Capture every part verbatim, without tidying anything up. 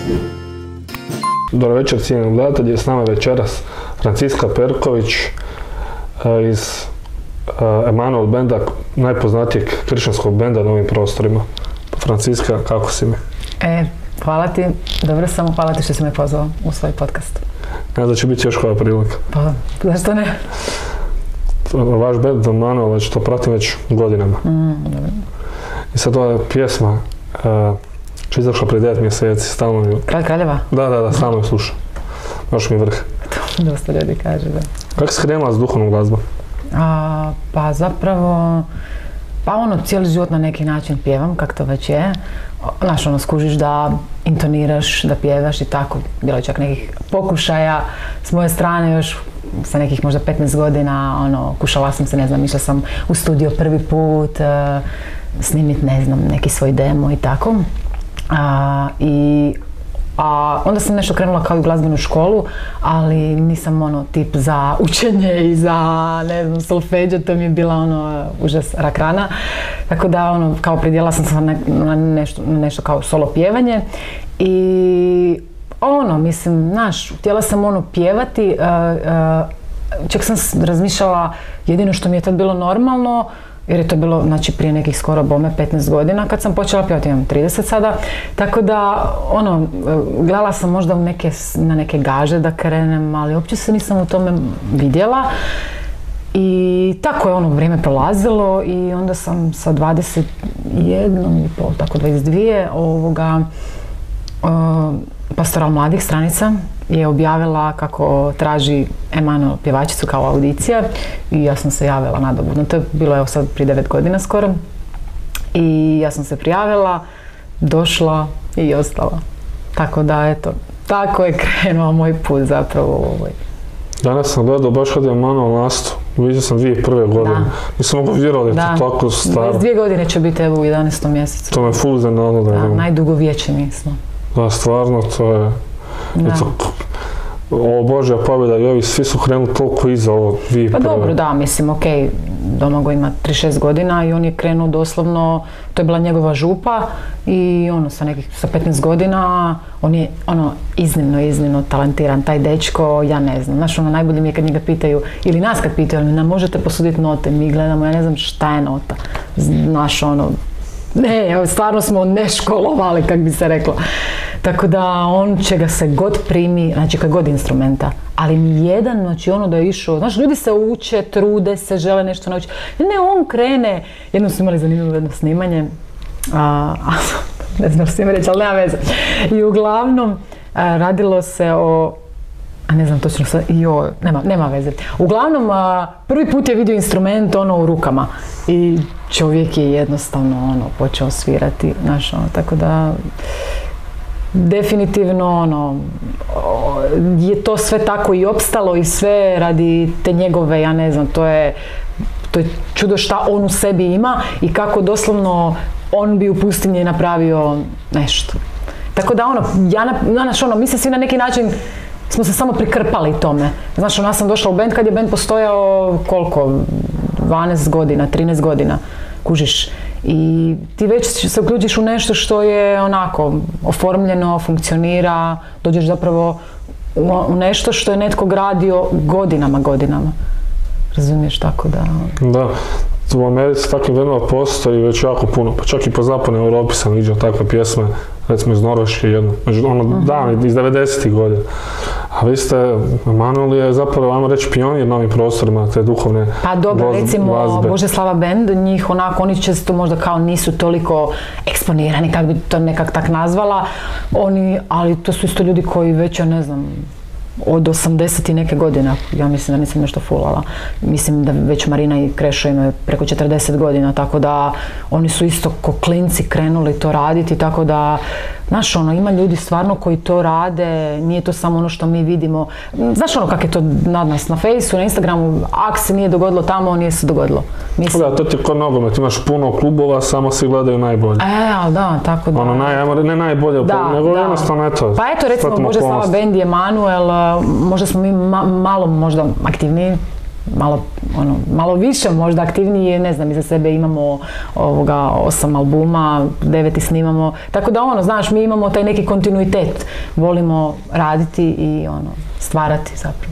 Dobar večer, cijenjeni gledatelji, s nama večeras Franciska Perković iz Emanuel benda, najpoznatijeg kršćanskog benda na ovim prostorima. Franciska, kako si mi? E, hvala ti, dobro sam, hvala ti što si me pozvao u svoj podcast. Ne da će biti još koja prilika. Pa, zašto ne? Vaš bend Emanuel, već to pratim već godinama. Mm, dobro. I sad ova pjesma, uh, što je izašla prije devet mjeseci, stalno mi... Kralj Kraljeva? Da, da, da, stalno mi slušam. Baš mi vrh. To dosta ljudi kaže, da. Kako si krenula s duhovnom glazbom? A, pa zapravo, pa ono, cijeli život na neki način pjevam, kak to već je. Znaš, ono, skužiš da intoniraš, da pjevaš i tako. Bilo je čak nekih pokušaja s moje strane još sa nekih možda petnaest godina, ono, kušala sam se, ne znam, išla sam u studio prvi put, uh, snimit, ne znam, neki svoj demo i tako. A, i, a onda sam nešto krenula kao i u glazbenu školu, ali nisam ono tip za učenje i za, ne znam, solfeđe, to mi je bila ono užas rak rana. Tako da ono, kao pridjela sam se na, na, nešto, na nešto kao solo pjevanje i ono, mislim, znaš, htjela sam ono pjevati, uh, uh, čak sam razmišljala, jedino što mi je tad bilo normalno, jer je to bilo, znači, prije nekih skoro bome petnaest godina kad sam počela pjevati, imam trideset sada, tako da, ono, gledala sam možda u neke, na neke gaže da krenem, ali uopće se nisam u tome vidjela. I tako je ono vrijeme prolazilo i onda sam sa dvadeset jedan i pol, tako dvadeset dvije, ovoga, uh, Pastoral mladih stranica je objavila kako traži Emanuel pjevačicu kao audicija i ja sam se javila nadobudno. To je bilo evo sad prije devet godina skoro i ja sam se prijavila, došla i ostala. Tako da eto, tako je krenuo moj put zapravo u ovoj. Danas sam gledao baš kad je Emanuel nastao, vidio sam dvije prve godine. Da. Nisam mogu vjerovati da je to tako staro. dvadeset dvije godine će biti evo u jedanaestom mjesecu. To me ful iznenadilo da je. Najdugovječniji smo. Da, stvarno, to je... Eto, o Božja pobjeda i ovi svi su krenuli toliko iza ovo dvije Pa prve. dobro, da, mislim, ok, Domagoj ima trideset šest godina i on je krenuo doslovno, to je bila njegova župa i ono, sa nekih, sa petnaest godina, on je, ono, iznimno, iznimno talentiran, taj dečko, ja ne znam, znaš, ono, najbolje mi je kad njega pitaju, ili nas kad pitaju, ali nam možete posuditi note, mi gledamo, ja ne znam šta je nota, znaš, ono, ne, stvarno smo neškolovali, kak bi se reklo. Tako da on će ga se god primi, znači kad god instrumenta, ali nijedan, znači ono da je išao, znaš, ljudi se uče, trude se, žele nešto naučiti. Ne, on krene, jednom smo imali zanimljivo jedno snimanje, a, a, ne znam što im reći, ali nema veze. I uglavnom a, radilo se o, a ne znam točno sad, jo, nema, nema veze. Uglavnom, a, prvi put je vidio instrument ono u rukama i čovjek je jednostavno ono počeo svirati, znaš, ono, tako da definitivno ono, je to sve tako i opstalo i sve radi te njegove, ja ne znam, to je, to je čudo šta on u sebi ima i kako doslovno on bi u pustinji napravio nešto. Tako da ono, ja, znaš, ono, mi se svi na neki način smo se samo prikrpali tome. Znaš, ono, ja sam došla u bend kad je bend postojao koliko, dvanaest godina, trinaest godina, kužiš. I ti već se uključiš u nešto što je onako oformljeno, funkcionira, dođeš zapravo u nešto što je netko gradio godinama, godinama. Razumiješ, tako da... Da, u Americi takvih bendova postoji već jako puno, pa čak i po zapadnoj Europi sam vidio takve pjesme, recimo iz Norveške jedno, ono, uh-huh. da, iz devedesetih godina. A vi ste, Emanuel je zapravo, ajmo reći, pionir na ovim prostorima, te duhovne glazbe. Pa dobro, recimo, Božeslava bend, njih onako, oni često možda kao nisu toliko eksponirani, kako bi to nekak tak nazvala, oni, ali to su isto ljudi koji već, ja ne znam, od osamdeset i neke godine, ja mislim da nisam nešto fulala. Mislim da već Marina i Krešo imaju preko četrdeset godina, tako da oni su isto ko klinci krenuli to raditi, tako da, znaš, ono, ima ljudi stvarno koji to rade, nije to samo ono što mi vidimo. Znaš ono kak je to nad nas na Fejsu, na Instagramu, ako se nije dogodilo tamo, nije se dogodilo. Mislim... Da, to ti je kod nogomet, imaš puno klubova, samo svi gledaju najbolje. E, ali da, tako da. Ono, naj, ne najbolje, da, nego da. jednostavno eto. Pa eto, recimo, Božeslava bend i Emanuel, možda smo mi ma, malo možda aktivniji, malo, ono, malo više možda aktivnije, ne znam, iza sebe imamo ovoga osam albuma, deveti snimamo, tako da ono, znaš, mi imamo taj neki kontinuitet, volimo raditi i ono, stvarati zapravo.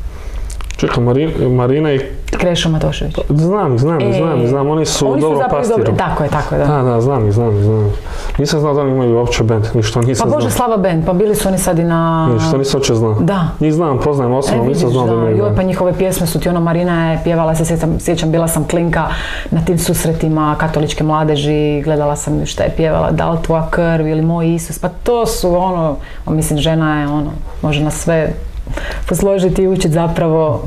Čekaj, Marina, Marina i... Krešo Matošević. Znam, znam, e, znam, znam, oni su oni dobro pastiru. Tako je, tako je, da. Da, da, znam, znam, znam. Nisam znao da oni imaju uopće band, ništa nisam znao. Pa Bože Slava band, pa bili su oni sad i na... Ništa nisam uopće znao. Da. Njih znam, poznajem osobno, nisam znao da imaju band. Joj, pa njihove pjesme su ti ono, Marina je pjevala, se sjećam, sjećam, bila sam klinka na tim susretima katoličke mladeži, gledala sam šta je pjevala, da li tvoja krv ili moj Isus, pa to su ono, mislim, žena je ono, može na sve posložiti i učiti zapravo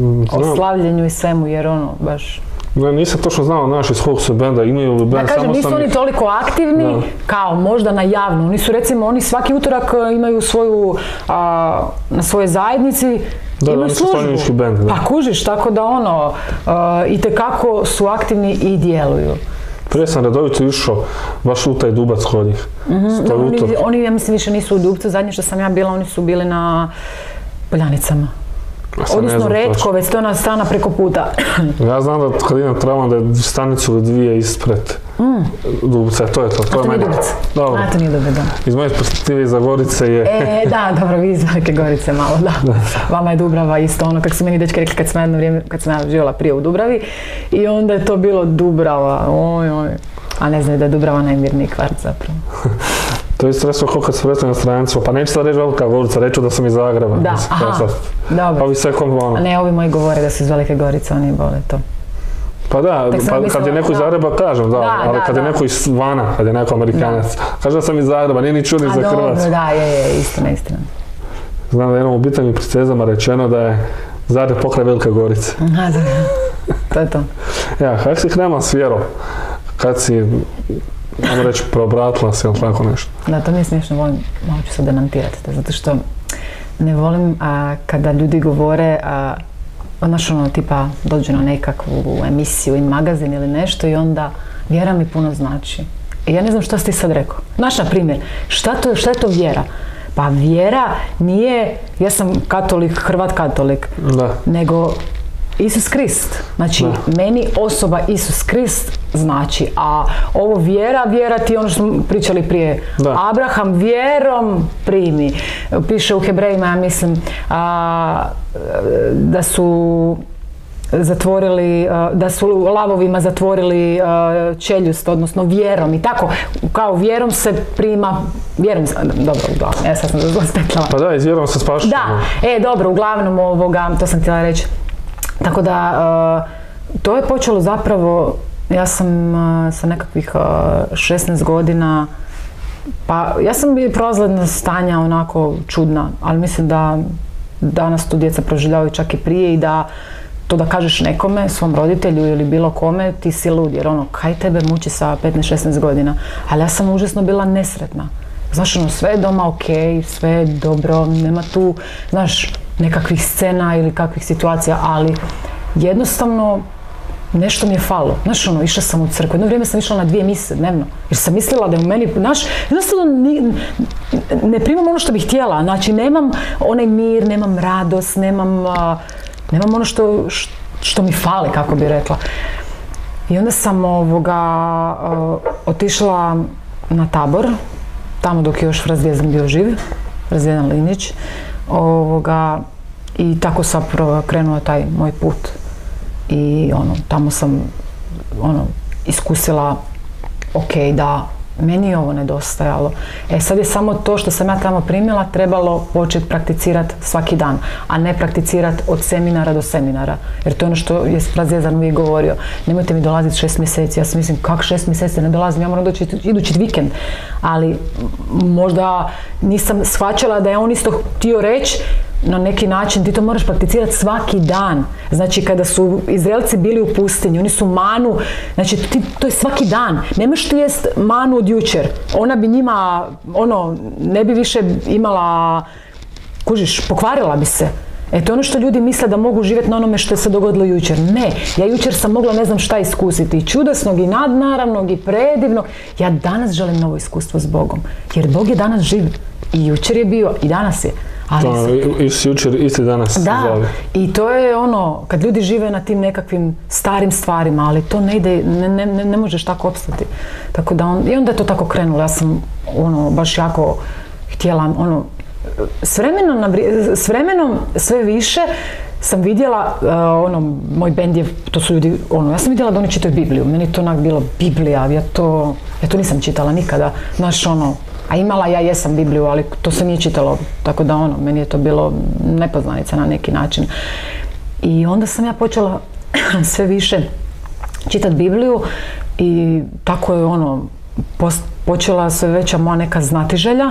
o slavljenju i svemu, jer ono, baš... Ne, nisam točno znao naši iz kog su benda, imaju li band, ja kažem, samo nisu sam... oni toliko aktivni, da. Kao možda na javno, oni su recimo, oni svaki utorak imaju svoju, a, na svojoj zajednici, da, imaju službu. Band, da. Pa kužiš, tako da ono, itekako su aktivni i djeluju. Prije sam redovito išao baš u taj Dubac kod njih. Mm-hmm. No, oni, oni, ja mislim, više nisu u Dubcu, zadnje što sam ja bila, oni su bili na Poljanicama. Odnosno Retkovec, to je ona strana preko puta. Ja znam da kad idem trebam da je stanicu ili dvije ispred mm. Dubca, to je to. To, to nije Dubac. Dobro. A, to nije Dubac, da. Iz moje perspektive iza Gorice je... E, da, dobro, vi iz Velike Gorice malo, da. da. Vama je Dubrava isto ono, kako su meni dečki rekli kad sam jedno vrijeme, kad sam ja živjela prije u Dubravi, i onda je to bilo Dubrava, oj, oj. A ne znam da je Dubrava najmirniji kvart zapravo. To je isto resno kako kad se predstavljam na stranicu, pa neću sad reći Velika Gorica, reću da sam iz Zagreba. Da, mislim, aha, sad, dobro. Ovi sve komplano. A ne, ovi moji govore da su iz Velike Gorice, oni vole to. Pa da, pa, mislila, kad je neko iz Zagreba kažem, da, da ali da, kad da. je neko iz vana, kad je neko Amerikanac, da. kaže da sam iz Zagreba, nije ni čuli za Hrvatsku. A dobro, da, je, je, istina, istina. Znam da jednom u bitanju pricezama rečeno da je Zagreb pokraj Velike Gorice. Aha, da, to je to. Ja, kako si krenula s vjerom? Kad si, ajmo reći, probratila si ili tako nešto? Da, to mi je smiješno, volim, malo ću se demantirati to, zato što ne volim a, kada ljudi govore, a, znaš ono, tipa, dođu na nekakvu emisiju, in magazin ili nešto i onda vjera mi puno znači. I ja ne znam šta si ti sad rekao. Znaš, na primjer, šta, to, šta je to vjera? Pa vjera nije, ja sam katolik, Hrvat katolik, da. nego Isus Krist. Znači, da. meni osoba Isus Krist znači, a ovo vjera, vjera ti ono što smo pričali prije. Da. Abraham vjerom primi. Piše u Hebrejima, ja mislim, a, da su zatvorili, da su lavovima zatvorili čeljust, odnosno vjerom i tako, kao vjerom se prima, vjerom, dobro, uglavnom, ja sad sam zlospetljala. Pa da, iz vjerom se spašava. Da, e, dobro, uglavnom ovoga, to sam htjela reći. Tako da, to je počelo zapravo, ja sam sa nekakvih šesnaest godina, pa ja sam bila prolazna stanja onako čudna, ali mislim da danas tu djeca proživljavaju čak i prije i da to da kažeš nekome, svom roditelju ili bilo kome, ti si lud, jer ono, kaj tebe muči sa petnaest šesnaest godina, ali ja sam užasno bila nesretna. Znaš, ono, sve je doma ok, sve je dobro, nema tu, znaš, nekakvih scena ili kakvih situacija, ali jednostavno nešto mi je falo. Znaš, ono, išla sam u crkvu, jedno vrijeme sam išla na dvije mise dnevno, jer sam mislila da je u meni, znaš, jednostavno ni, ne primam ono što bih htjela, znači nemam onaj mir, nemam radost, nemam, uh, nemam ono što, što mi fali, kako bi rekla. I onda sam ovoga, uh, otišla na Tabor, tamo dok je još Fraz Zvijezdan bio živ, Fraz Zvijezdan Linić, ovoga, i tako sam krenuo taj moj put. I ono, tamo sam ono, iskusila, ok, da meni je ovo nedostajalo. E sad je samo to što sam ja tamo primila trebalo početi prakticirati svaki dan, a ne prakticirati od seminara do seminara. Jer to je ono što je Fraz Zvijezdan uvijek govorio. Nemojte mi dolaziti šest mjeseci. Ja sam mislim, kak šest mjeseci ne dolazim, ja moram doći idući vikend. Ali možda nisam shvaćala da je on isto htio reći na neki način, ti to moraš prakticirati svaki dan. Znači, kada su Izraelci bili u pustinji, oni su manu, znači, ti, to je svaki dan. Nemaš ti jest manu od jučer. Ona bi njima, ono, ne bi više imala, kužiš, pokvarila bi se. E, to je ono što ljudi misle da mogu živjeti na onome što je se dogodilo jučer. Ne, ja jučer sam mogla ne znam šta iskusiti. I čudesnog, i nadnaravnog, i predivnog. Ja danas želim novo iskustvo s Bogom. Jer Bog je danas živ. I jučer je bio, i danas je. Ali to, isti jučer, isti danas. Da, zove. I to je ono, kad ljudi žive na tim nekakvim starim stvarima, ali to ne ide, ne, ne, ne možeš tako opstati. Tako da on, i onda je to tako krenulo, ja sam ono, baš jako htjela, ono, s vremenom, s vremenom sve više sam vidjela, uh, ono, moj bend je, to su ljudi, ono, ja sam vidjela da oni čitaju Bibliju, meni je to onak bilo Biblija, ja to, ja to nisam čitala nikada, znaš, ono, a imala ja jesam Bibliju, ali to se nije čitalo, tako da ono, meni je to bilo nepoznanica na neki način. I onda sam ja počela sve više čitati Bibliju i tako je ono, post, počela sve veća moja neka znatiželja,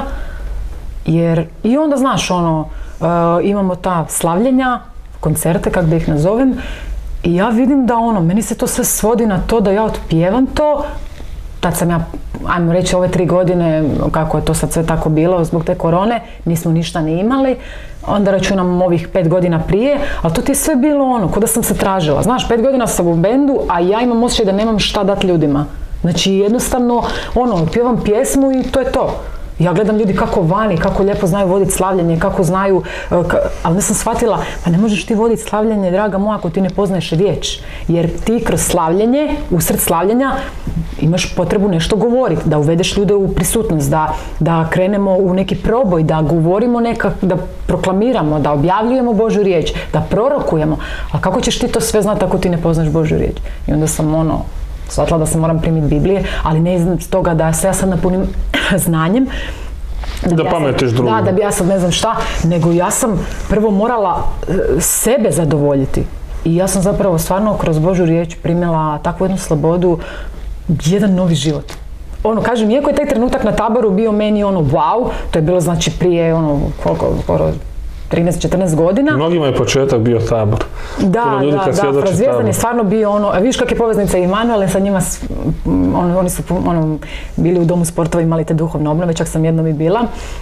jer i onda znaš ono, uh, imamo ta slavljenja, koncerte, kako da ih nazovem, i ja vidim da ono, meni se to sve svodi na to da ja otpjevam to. Tad sam ja, ajmo reći, ove tri godine, kako je to sad sve tako bilo zbog te korone, nismo ništa ni imali, onda računam ovih pet godina prije, ali to ti je sve bilo ono, ko da sam se tražila. Znaš, pet godina sam u bendu, a ja imam osjećaj da nemam šta dati ljudima. Znači, jednostavno, ono, pjevam pjesmu i to je to. Ja gledam ljudi kako vani, kako lijepo znaju voditi slavljenje, kako znaju, ka, ali ne sam shvatila, pa ne možeš ti voditi slavljenje, draga moja, ako ti ne poznaješ riječ. Jer ti kroz slavljenje, usred slavljenja, imaš potrebu nešto govoriti, da uvedeš ljude u prisutnost, da, da krenemo u neki proboj, da govorimo nekak, da proklamiramo, da objavljujemo Božju riječ, da prorokujemo. A kako ćeš ti to sve znati ako ti ne poznaš Božju riječ? I onda sam ono, shvatila da se moram primiti Biblije, ali ne iz toga da se ja sad napunim znanjem. Da, da ja pametiš drugo. Da, da bi ja sad ne znam šta, nego ja sam prvo morala sebe zadovoljiti. I ja sam zapravo stvarno kroz Božju riječ primila takvu jednu slobodu, jedan novi život. Ono, kažem, iako je taj trenutak na Taboru bio meni ono wow, to je bilo znači prije ono, koliko, skoro trinaest četrnaest godina. Mnogima je početak bio Tabor. Da, ljudi da, da, Fra Zvijezdan je stvarno bio ono, a vidiš kak je poveznica Emanuel, sa njima, on, oni su ono, bili u domu sportova, imali te duhovne obnove, čak sam jednom i bila.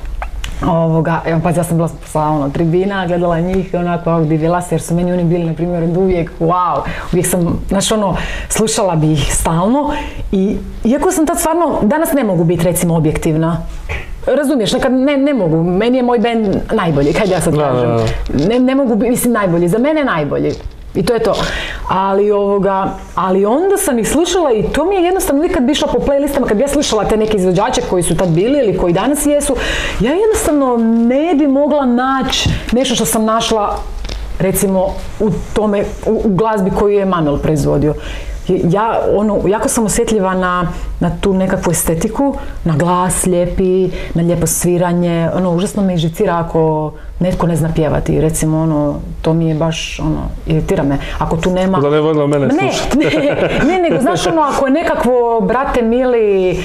Ovoga, evo, pa ja sam bila sa ono, tribina, gledala njih i onako ovak divila se, jer su meni oni bili, na primjer, od uvijek, wow, uvijek sam, znaš ono, slušala bi ih stalno i iako sam tad stvarno, danas ne mogu biti recimo objektivna. Razumiješ, nekad ne, ne mogu, meni je moj bend najbolji, kad ja sad da, kažem. Da, da. Ne, ne mogu biti, mislim, najbolji, za mene najbolji. I to je to. Ali, ovoga, ali onda sam ih slušala i to mi je jednostavno, uvijek kad bi išla po playlistama, kad bi ja slušala te neke izvođače koji su tad bili ili koji danas jesu, ja jednostavno ne bi mogla naći nešto što sam našla, recimo, u tome, u, u glazbi koju je Emanuel proizvodio. Ja, ono, jako sam osjetljiva na, na tu nekakvu estetiku, na glas lijepi, na lijepo sviranje, ono, užasno me živcira ako netko ne zna pjevati, recimo, ono, to mi je baš, ono, iritira me, ako tu nema... Da ne vodila mene ne, slušati. Ne, ne, nego, znaš, ono, ako je nekakvo, brate mili,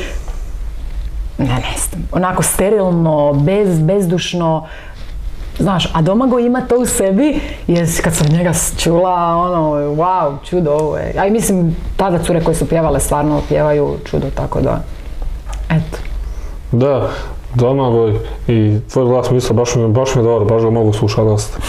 ne, ne znam, onako sterilno, bez, bezdušno, znaš, a Domagoj ima to u sebi, jer kad sam njega čula, ono, wow, čudo ovo je. A i mislim, tada cure koje su pjevale stvarno pjevaju čudo, tako da, eto. Da, Domagoj i tvoj glas misle, baš mi, baš mi je dobro, baš ga mogu slušati dosta.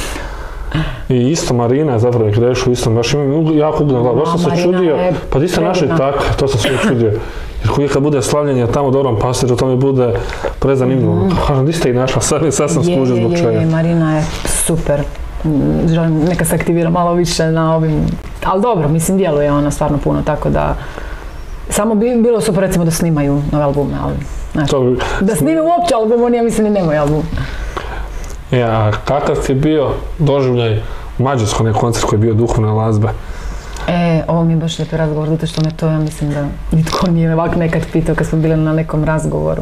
I isto Marina je zapravo Krešu, isto, baš imam jako ugodan glas, baš sam se čudio, pa ti ste našli tako, to sam se čudio. Jer koji kad bude slavljenje tamo u Dobrom Pastiru, to mi bude prezanimljivo. Mm. Kažem, di ste ih našla, sad, sad sam skužio zbog čega. Je, je, Marina je super. Želim, neka se aktivira malo više na ovim, ali dobro, mislim, djeluje ona stvarno puno, tako da, samo bi bilo super recimo da snimaju nove albume, ali, znaš, to bi... da snimaju uopće album, oni ja mislim i nemaju album. Ja, a kakav ti je bio doživljaj u Mađarskoj, onaj koncert koji je bio duhovne glazbe? E, ovo mi je baš lijepi razgovor, zato što me to, ja mislim da nitko nije ovak nekad pitao kad smo bili na nekom razgovoru.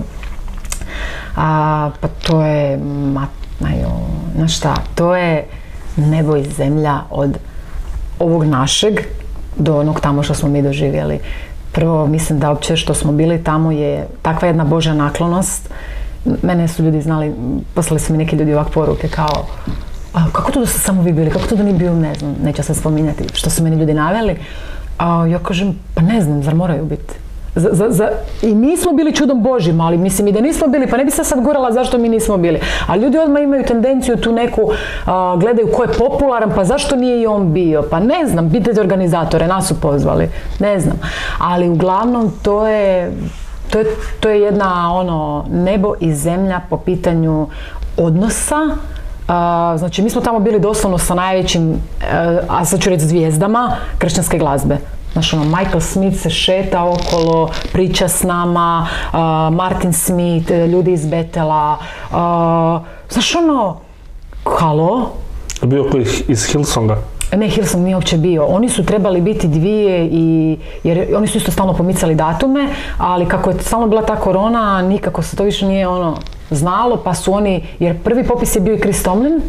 A, pa to je, ma, ajo, znaš šta, to je nebo i zemlja od ovog našeg do onog tamo što smo mi doživjeli. Prvo, mislim da uopće što smo bili tamo je takva jedna Božja naklonost. Mene su ljudi znali, poslali su mi neki ljudi ovak poruke kao, a kako to da ste samo vi bili, kako to da nije bio, ne znam, neću sad spominjati što su meni ljudi naveli. A ja kažem, pa ne znam, zar moraju biti? Za, za, za, I mi smo bili čudom Božjim, ali mislim i da nismo bili, pa ne bi se sad gurala zašto mi nismo bili. A ljudi odmah imaju tendenciju tu neku, a, gledaju ko je popularan, pa zašto nije i on bio? Pa ne znam, pitajte organizatore, nas su pozvali, ne znam. Ali uglavnom to je, to je, to je jedna ono nebo i zemlja po pitanju odnosa Uh, znači, mi smo tamo bili doslovno sa najvećim, uh, a sad ću reći zvijezdama, kršćanske glazbe. Znaš, ono, Michael Smith se šeta okolo, priča s nama, uh, Martin Smith, ljudi iz Betela. Uh, znaš, ono, halo? Bio koji iz Hillsonga? Ne, Hillsong nije uopće bio. Oni su trebali biti dvije i, jer oni su isto stalno pomicali datume, ali kako je stalno bila ta korona, nikako se to više nije ono znalo, pa su oni, jer prvi popis je bio i Chris Tomlin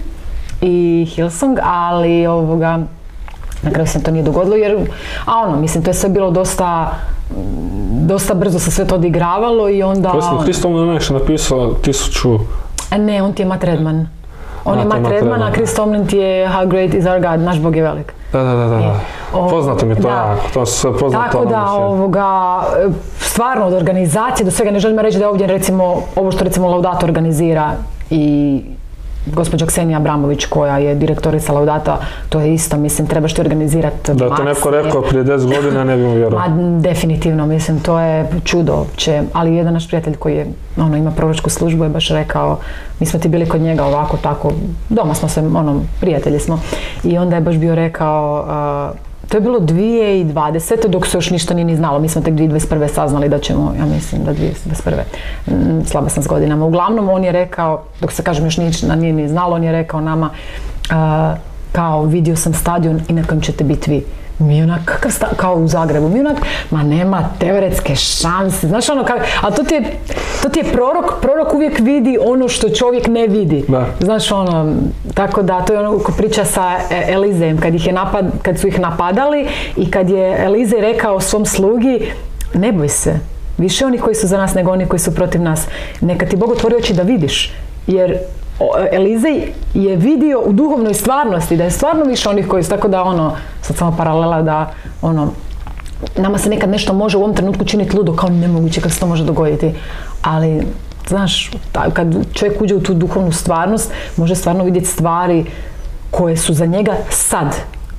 i Hillsong, ali ovoga, na kraju se to nije dogodilo, jer, a ono, mislim, to je sve bilo dosta, dosta brzo se sve to odigravalo i onda... Presno, Chris Tomlin je nešto napisao tisuću... Ne, on ti je Matt Redman. On je Matt Redman, a Chris Tomlin ti je How Great Is Our God, naš Bog je velik. Da, da, da, da. Poznato mi je to jako, to su sve poznato. Tako da, ovoga, stvarno od organizacije do svega, ne želim reći da je ovdje recimo, ovo što recimo Laudato organizira i gospođa Ksenija Abramović koja je direktorica Laudata, to je isto, mislim, trebaš ti organizirati. Da te neko rekao prije deset godina, ne bi mu vjerovao. Ma, definitivno, mislim, to je čudo uopće, ali jedan naš prijatelj koji je, ono, ima proročku službu je baš rekao, mi smo ti bili kod njega ovako, tako, doma smo se, ono, prijatelji smo, i onda je baš bio rekao, uh, to je bilo dvije tisuće dvadesete dok se još ništa nije ni znalo. Mi smo tek dvije tisuće dvadeset prve saznali da ćemo, ja mislim da dvije tisuće dvadeset prve Mm, slaba sam s godinama. Uglavnom on je rekao, dok se kažem još ništa nije ni znalo, on je rekao nama uh, kao vidio sam stadion i na kojem ćete biti vi. Mi onak, kakav sta, kao u Zagrebu, mi onak, ma nema teoretske šanse, znaš ono, kak, a to ti je, to ti je prorok, prorok uvijek vidi ono što čovjek ne vidi, da. Znaš ono, tako da, to je ono ko priča sa Elizejem, kad, ih je napad, kad su ih napadali i kad je Elizej rekao svom slugi, ne boj se, više onih koji su za nas nego oni koji su protiv nas, neka ti Bog otvori oči da vidiš, jer Elizej je vidio u duhovnoj stvarnosti da je stvarno više onih koji su, tako da ono, sad samo paralela da ono, nama se nekad nešto može u ovom trenutku činiti ludo kao nemoguće kako se to može dogoditi, ali znaš, kad čovjek uđe u tu duhovnu stvarnost može stvarno vidjeti stvari koje su za njega sad,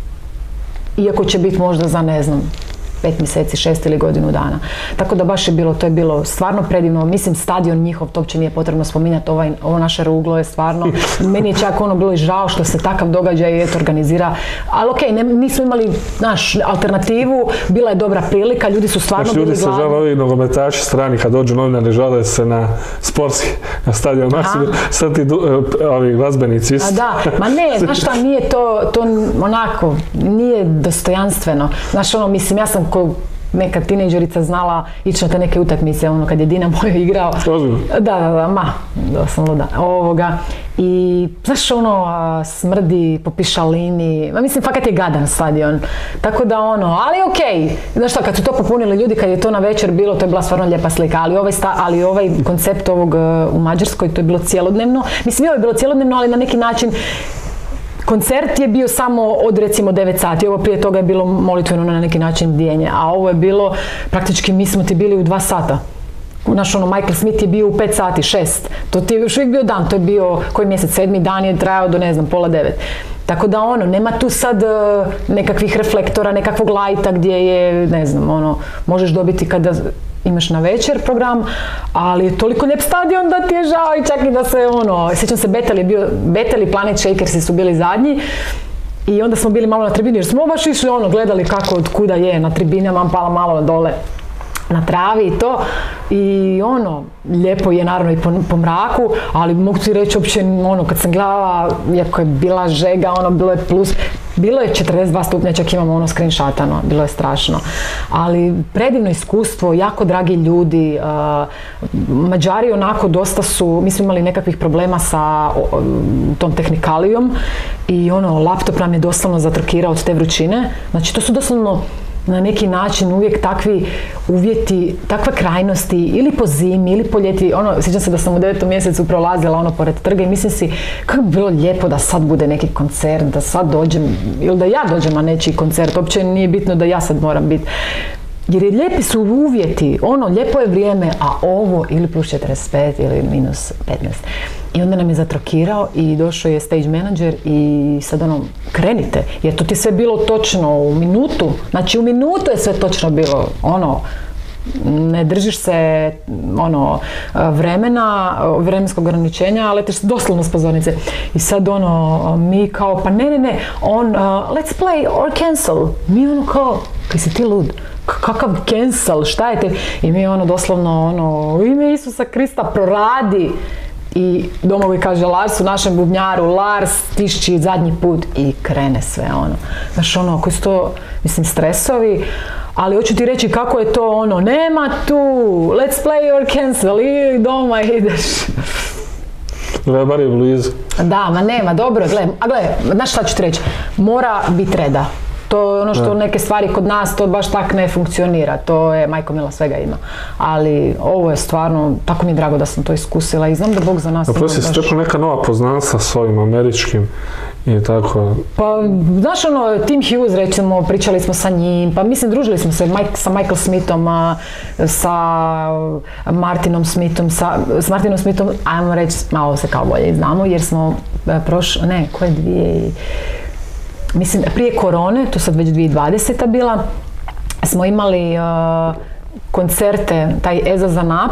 iako će biti možda za ne znam pet mjeseci, šest ili godinu dana. Tako da baš je bilo, to je bilo stvarno predivno. Mislim, stadion njihov, to uopće nije potrebno spominjati, ovaj, ovo naše ruglo je stvarno, meni je čak ono bilo i žao što se takav događaj eto organizira, ali okej, okay, nismo imali, znaš, alternativu, bila je dobra prilika, ljudi su stvarno znaš, bili ljudi gladni. se žele, ovi nogometaši strani, kad dođu novinari, žele se na sportski, na stadion, sad ti ovi glazbenici isto. A da, ma ne, znaš šta, nije to, to onako, nije dostojanstveno. Znaš ono, mislim, ja sam ko neka tinejdžerica znala ići na te neke utakmice, ono kad je Dinamo igrao. Da, da, da, ma, da sam luda. Ovoga. I, znaš, ono, smrdi po pišalini, ma mislim, fakat je gadan stadion. Tako da, ono, ali okej, okay. Znaš šta, kad su to popunili ljudi, kad je to na večer bilo, to je bila stvarno lijepa slika, ali ovaj, sta, ali ovaj koncept ovog uh, u Mađarskoj, to je bilo cijelodnevno. Mislim, i ovo je bilo cijelodnevno, ali na neki način koncert je bio samo od recimo devet sati, ovo prije toga je bilo molitveno na neki način bdijenje, a ovo je bilo, praktički mi smo ti bili u dva sata. Naš ono, Michael Smith je bio u pet sati, šest. To ti je još uvijek bio dan, to je bio koji mjesec, sedmi dan je trajao do ne znam, pola devet. Tako da ono, nema tu sad uh, nekakvih reflektora, nekakvog lajta gdje je, ne znam, ono, možeš dobiti kada imaš na večer program, ali je toliko lijep stadion da ti je žao i čak i da se ono, sjećam se Betel je bio, Betel i Planet Shakersi su bili zadnji i onda smo bili malo na tribini jer smo baš išli ono, gledali kako od kuda je na tribinama, pala malo dole na travi i to i ono, lijepo je naravno i po, po mraku, ali mogu ti reći uopće ono, kad sam gledala, iako je bila žega, ono, bilo je plus, bilo je četrdeset dva stupnja, čak imamo ono screenshotano, bilo je strašno. Ali predivno iskustvo, jako dragi ljudi, uh, Mađari onako dosta su, mi smo imali nekakvih problema sa uh, tom tehnikalijom i ono, laptop nam je doslovno zatrkirao od te vrućine, znači to su doslovno na neki način uvijek takvi uvjeti, takve krajnosti ili po zimi ili po ljeti, ono, sjećam se da sam u devetom mjesecu prolazila ono pored trga i mislim si kako bi bilo lijepo da sad bude neki koncert, da sad dođem ili da ja dođem na nečiji koncert, uopće nije bitno da ja sad moram biti. Jer je lijepi su uvjeti, ono, lijepo je vrijeme, a ovo ili plus četrdeset pet ili minus petnaest. I onda nam je zatrokirao i došao je stage manager i sad ono, krenite, jer to ti je sve bilo točno u minutu, znači u minutu je sve točno bilo, ono, ne držiš se ono vremena, vremenskog ograničenja, ali letiš doslovno s pozornice. I sad ono, mi kao, pa ne, ne, ne, on, uh, let's play or cancel. Mi ono kao, kaj si ti lud? Kakav cancel, šta je te? I mi ono doslovno, ono, u ime Isusa Krista proradi. I domovi kaže Larsu, našem bubnjaru, Lars, tišći zadnji put i krene sve ono. Znaš ono, koji su to, mislim, stresovi, ali hoću ti reći kako je to ono, nema tu, let's play or cancel, i doma ideš. Gle, bar je blizu. Da, ma nema, dobro, gle, a gle, znaš šta ću ti reći, mora biti reda. To je ono što neke stvari kod nas, to baš tak ne funkcionira, to je majko mila svega ima. Ali ovo je stvarno, tako mi je drago da sam to iskusila i znam da Bog za nas ima baš... A si stekla neka nova poznanstva s ovim američkim i tako? Pa, znaš ono, Tim Hughes recimo, pričali smo sa njim, pa mislim družili smo se sa Michael Smithom, sa Martinom Smithom, sa, s Martinom Smithom, ajmo reći, malo se kao bolje znamo jer smo prošli, ne, koje dvije... Mislim, prije korone, to sad već dvije tisuće dvadeseta bila, smo imali uh, koncerte, taj Eza Zanap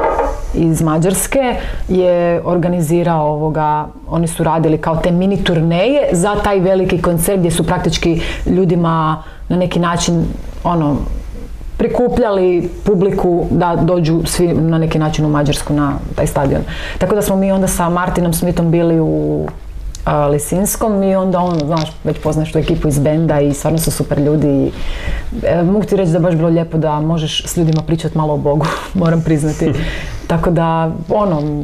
iz Mađarske je organizirao ovoga, oni su radili kao te mini turneje za taj veliki koncert gdje su praktički ljudima na neki način ono, prikupljali publiku da dođu svi na neki način u Mađarsku na taj stadion. Tako da smo mi onda sa Martinom Smithom bili u Lisinskom i onda ono, znaš, već poznaš tu ekipu iz benda i stvarno su super ljudi i e, mogu ti reći da baš bilo lijepo da možeš s ljudima pričati malo o Bogu, moram priznati. Tako da, ono,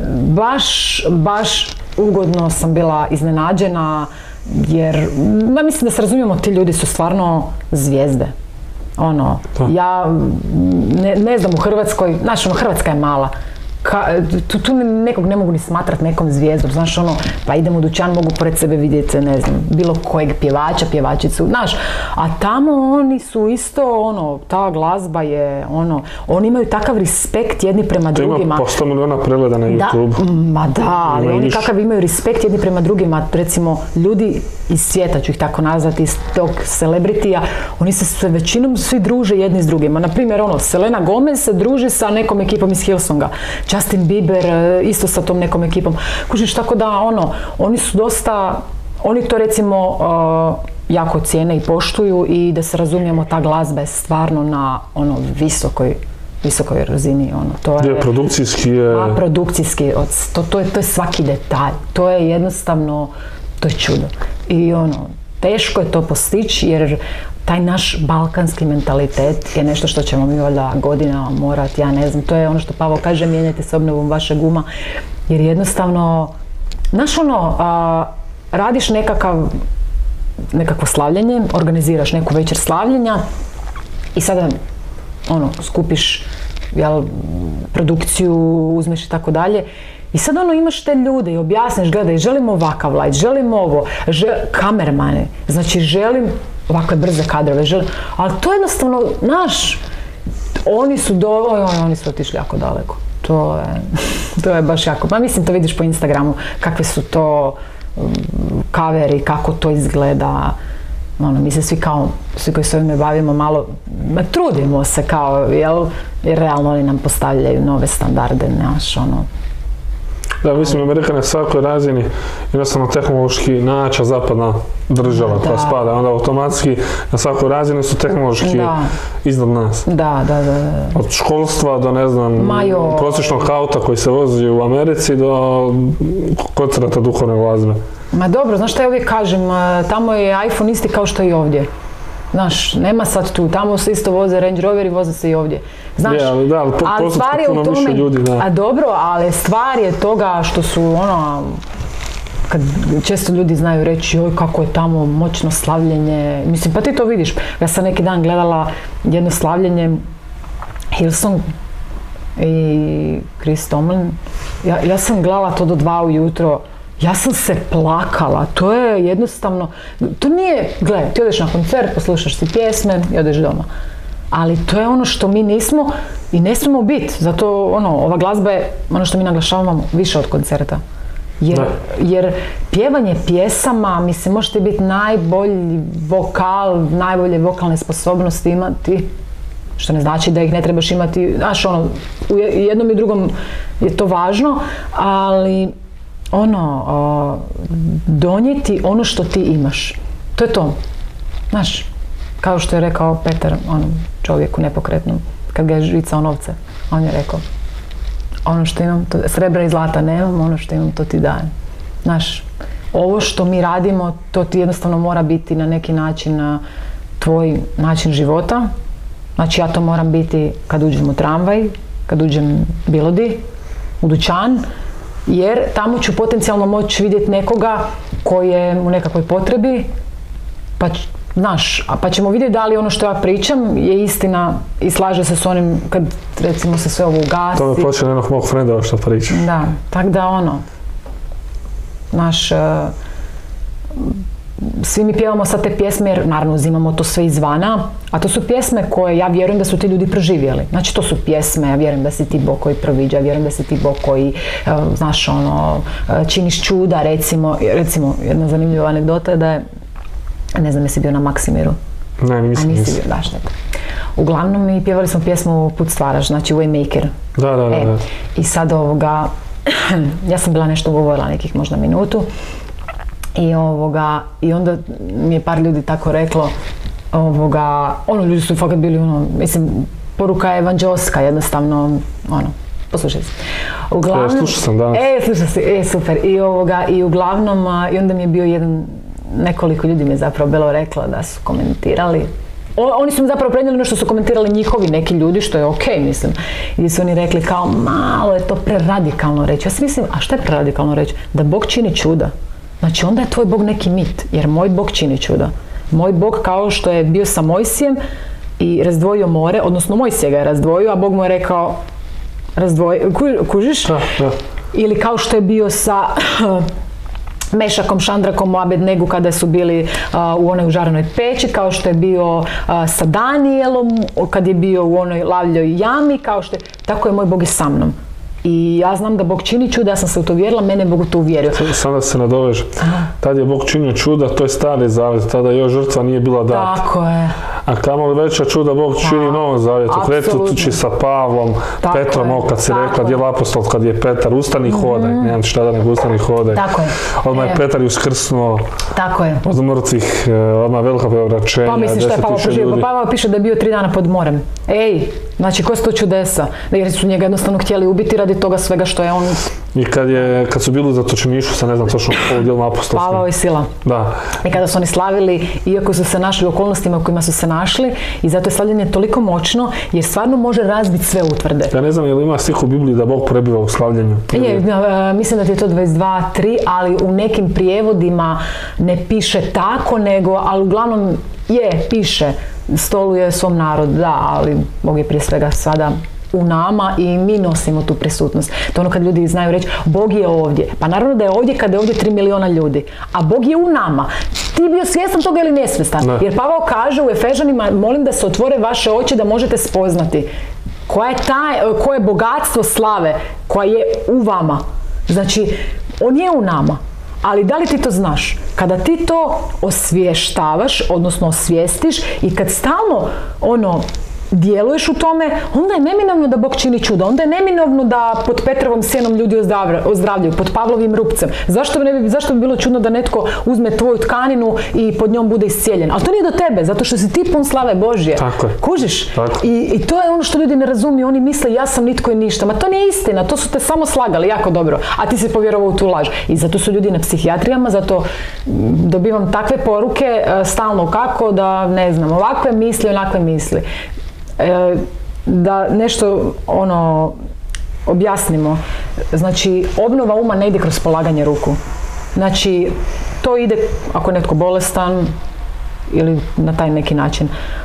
baš, baš ugodno sam bila iznenađena jer, ma mislim da se razumijemo, ti ljudi su stvarno zvijezde. Ono, ja ne, ne znam u Hrvatskoj, znaš, ono, Hrvatska je mala. Ka, tu, tu nekog ne mogu ni smatrati nekom zvijezdom, znaš ono, pa idem u dućan, mogu pored sebe vidjeti, ne znam, bilo kojeg pjevača, pjevačicu, znaš, a tamo oni su isto, ono, ta glazba je, ono, oni imaju takav respekt jedni prema to drugima. Ima po sto milijuna pregleda na YouTube. Da, ma da, ali oni više. kakav imaju respekt jedni prema drugima, recimo, ljudi iz svijeta ću ih tako nazvati, iz tog celebritija, oni se sve većinom svi druže jedni s drugima. Naprimjer, ono, Selena Gomez se druži sa nekom ekipom iz Hillsonga. Justin Bieber isto sa tom nekom ekipom. Kužiš, tako da ono, oni su dosta, oni to recimo uh, jako cijene i poštuju i da se razumijemo, ta glazba je stvarno na ono visokoj, visokoj razini. Ono, to je, je produkcijski je... A, produkcijski, to, to, je, to je svaki detalj. To je jednostavno, to je čudo. I ono, teško je to postići jer taj naš balkanski mentalitet je nešto što ćemo mi valjda godinama morati, ja ne znam, to je ono što Pavo kaže, mijenjajte se obnovom vašeg uma, jer jednostavno, znaš ono, a, radiš nekakav, nekakvo slavljenje, organiziraš neku večer slavljenja i sada, ono, skupiš, jel, produkciju, uzmeš i tako dalje. I sad ono imaš te ljude i objasniš, gledaj, želim ovakav light, želim ovo, žel, kamermane, znači želim ovakve brze kadrove, želim, ali to jednostavno, naš, oni su do, oj, oni su otišli jako daleko. To je, to je baš jako, ma mislim to vidiš po Instagramu, kakve su to kaveri, kako to izgleda. Ono, mi se svi kao, svi koji se ovime bavimo malo, ma, trudimo se kao, jel, jer realno oni nam postavljaju nove standarde, naš, ono. Da, mislim, Amerika na svakoj razini jednostavno tehnološki najjača zapadna država koja spada, onda automatski na svakoj razini su tehnološki da. Iznad nas. Da, da, da, da. Od školstva do, ne znam, Majo. prosječnog auta koji se vozi u Americi do koncerta duhovne glazbe. Ma dobro, znaš šta ja uvijek kažem, tamo je iPhone isti kao što i ovdje. Znaš, nema sad tu, tamo se isto voze Range Rover i voze se i ovdje. Znaš, je, ali da, ali po, ali stvar je u tome, ljudi, da. A dobro, ali stvar je toga što su ono, kad često ljudi znaju reći joj kako je tamo moćno slavljenje, mislim pa ti to vidiš, ja sam neki dan gledala jedno slavljenje Hillsong i Chris Tomlin, ja, ja sam gledala to do dva ujutro. Ja sam se plakala, to je jednostavno, to nije, gle, ti odeš na koncert, poslušaš si pjesme i odeš doma. Ali to je ono što mi nismo i ne smijemo biti, zato ono, ova glazba je ono što mi naglašavamo više od koncerta. Jer, jer pjevanje pjesama, mislim, možete biti najbolji vokal, najbolje vokalne sposobnosti imati, Što ne znači da ih ne trebaš imati, znaš ono, u jednom i drugom je to važno, ali ono, o, donijeti ono što ti imaš. To je to. Znaš, kao što je rekao Petar, onom čovjeku nepokretnom, kad ga je žicao novce, on je rekao, ono što imam, to, srebra i zlata nemam, ono što imam, to ti dajem. Znaš, ovo što mi radimo, to ti jednostavno mora biti na neki način na tvoj način života. Znači ja to moram biti kad uđem u tramvaj, kad uđem bilo di, u dućan, jer tamo ću potencijalno moći vidjeti nekoga koji je u nekakvoj potrebi, pa znaš, pa ćemo vidjeti da li ono što ja pričam je istina i slaže se s onim kad recimo se sve ovo ugasi. To me počne jednog mog frendova što pričam. Da, tako da ono, naš, uh, svi mi pjevamo sad te pjesme jer naravno uzimamo to sve izvana, a to su pjesme koje ja vjerujem da su ti ljudi proživjeli. Znači to su pjesme, ja vjerujem da si ti Bog koji proviđa, vjerujem da si ti Bog koji, uh, znaš ono, uh, činiš čuda, recimo, recimo jedna zanimljiva anegdota je da je, ne znam jesi bio na Maksimiru? Ne, nisam. A nisi bio, da, šteta. Uglavnom mi pjevali smo pjesmu Put stvaraš, znači Waymaker. Da, da, da. E, da. I sad ovoga, ja sam bila nešto govorila nekih možda minutu i ovoga, i onda mi je par ljudi tako reklo, ovoga, ono ljudi su fakat bili ono, mislim, poruka je evanđelska jednostavno, ono, poslušaj se. Uglavnom, e, slušao sam danas. E, slušao si, e, super. I ovoga, i uglavnom, i onda mi je bio jedan, nekoliko ljudi mi je zapravo bilo reklo da su komentirali. O, oni su mi zapravo prenijeli ono što su komentirali njihovi neki ljudi, što je okej, okay, mislim. I su oni rekli kao, malo je to preradikalno reći. Ja si mislim, a šta je preradikalno reći? Da Bog čini čuda. Znači onda je tvoj Bog neki mit, jer moj Bog čini čuda. Moj Bog kao što je bio sa Mojsijem i razdvojio more, odnosno Mojsije ga je razdvojio, a Bog mu je rekao, razdvoj, ku, kužiš? Da, da. Ili kao što je bio sa Mešakom, Šandrakom, u Abednegu kada su bili uh, u onoj užarenoj peći, kao što je bio uh, sa Danijelom, kad je bio u onoj lavljoj jami, kao što je, tako je moj Bog i sa mnom. I ja znam da Bog čini čuda, ja sam se u to uvjerila, mene je Bog u to uvjerio. Samo da se nadovežem. Tad je Bog činio čuda, to je stari zavjet, tada još žrtva nije bila data. Tako je. A kamoli veća čuda Bog čini u Novom zavjetu. Kretući sa Pavlom, tako Petrom, ovo kad si rekla, djel apostol, kad je Petar, ustani i hodaj, mm-hmm. nemam šta da nego ustani i hodaj. Tako je. Odmah je Petar uskrsnuo. Tako je. Od mrtvih, odmah velika preobraćenja. Pa mislim što je Pavao proživio, pa Pavao piše da je bio tri dana pod morem. Ej, znači ko su to čudesa? Jer su njega jednostavno htjeli ubiti radi toga svega što je on... I kad, je, kad su bili u zatočeništvu, sa ne znam točno ovog djelom apostolskim. Pavao i Sila. Da. I kada su oni slavili, iako su se našli u okolnostima u kojima su se našli, i zato je slavljenje toliko moćno, jer stvarno može razbiti sve utvrde. Ja ne znam je li ima stih u Bibliji da Bog prebiva u slavljenju. Je, uh, mislim da ti je to dvadeset dva tri, ali u nekim prijevodima ne piše tako, nego, ali uglavnom je, piše, stoluje svom narodu, da, ali Bog je prije svega sada u nama i mi nosimo tu prisutnost. To ono kad ljudi znaju reći, Bog je ovdje. Pa naravno da je ovdje kada je ovdje tri miliona ljudi. A Bog je u nama. Ti bio svjestan toga ili nesvjestan? Ne. Jer Pavao kaže u Efežanima, molim da se otvore vaše oči da možete spoznati koja je taj, koje je bogatstvo slave koja je u vama. Znači, on je u nama. Ali da li ti to znaš? Kada ti to osvještavaš, odnosno osvijestiš i kad stalno ono djeluješ u tome, onda je neminovno da Bog čini čuda. Onda je neminovno da pod Petrovom sjenom ljudi ozdravljaju, pod Pavlovim rupcem. Zašto bi, ne bi, zašto bi bilo čudno da netko uzme tvoju tkaninu i pod njom bude iscijeljen? Ali to nije do tebe, zato što si ti pun slave Božje. Tako je. Kužiš? Tako. I, I to je ono što ljudi ne razumiju. Oni misle ja sam nitko i ništa. Ma to nije istina, to su te samo slagali jako dobro. A ti si povjerovao u tu laž. I zato su ljudi na psihijatrijama, zato dobivam takve poruke stalno kako da, ne znam, ovakve misli, onakve misli. E, da nešto ono objasnimo. Znači, obnova uma ne ide kroz polaganje ruku. Znači, to ide ako je netko bolestan ili na taj neki način.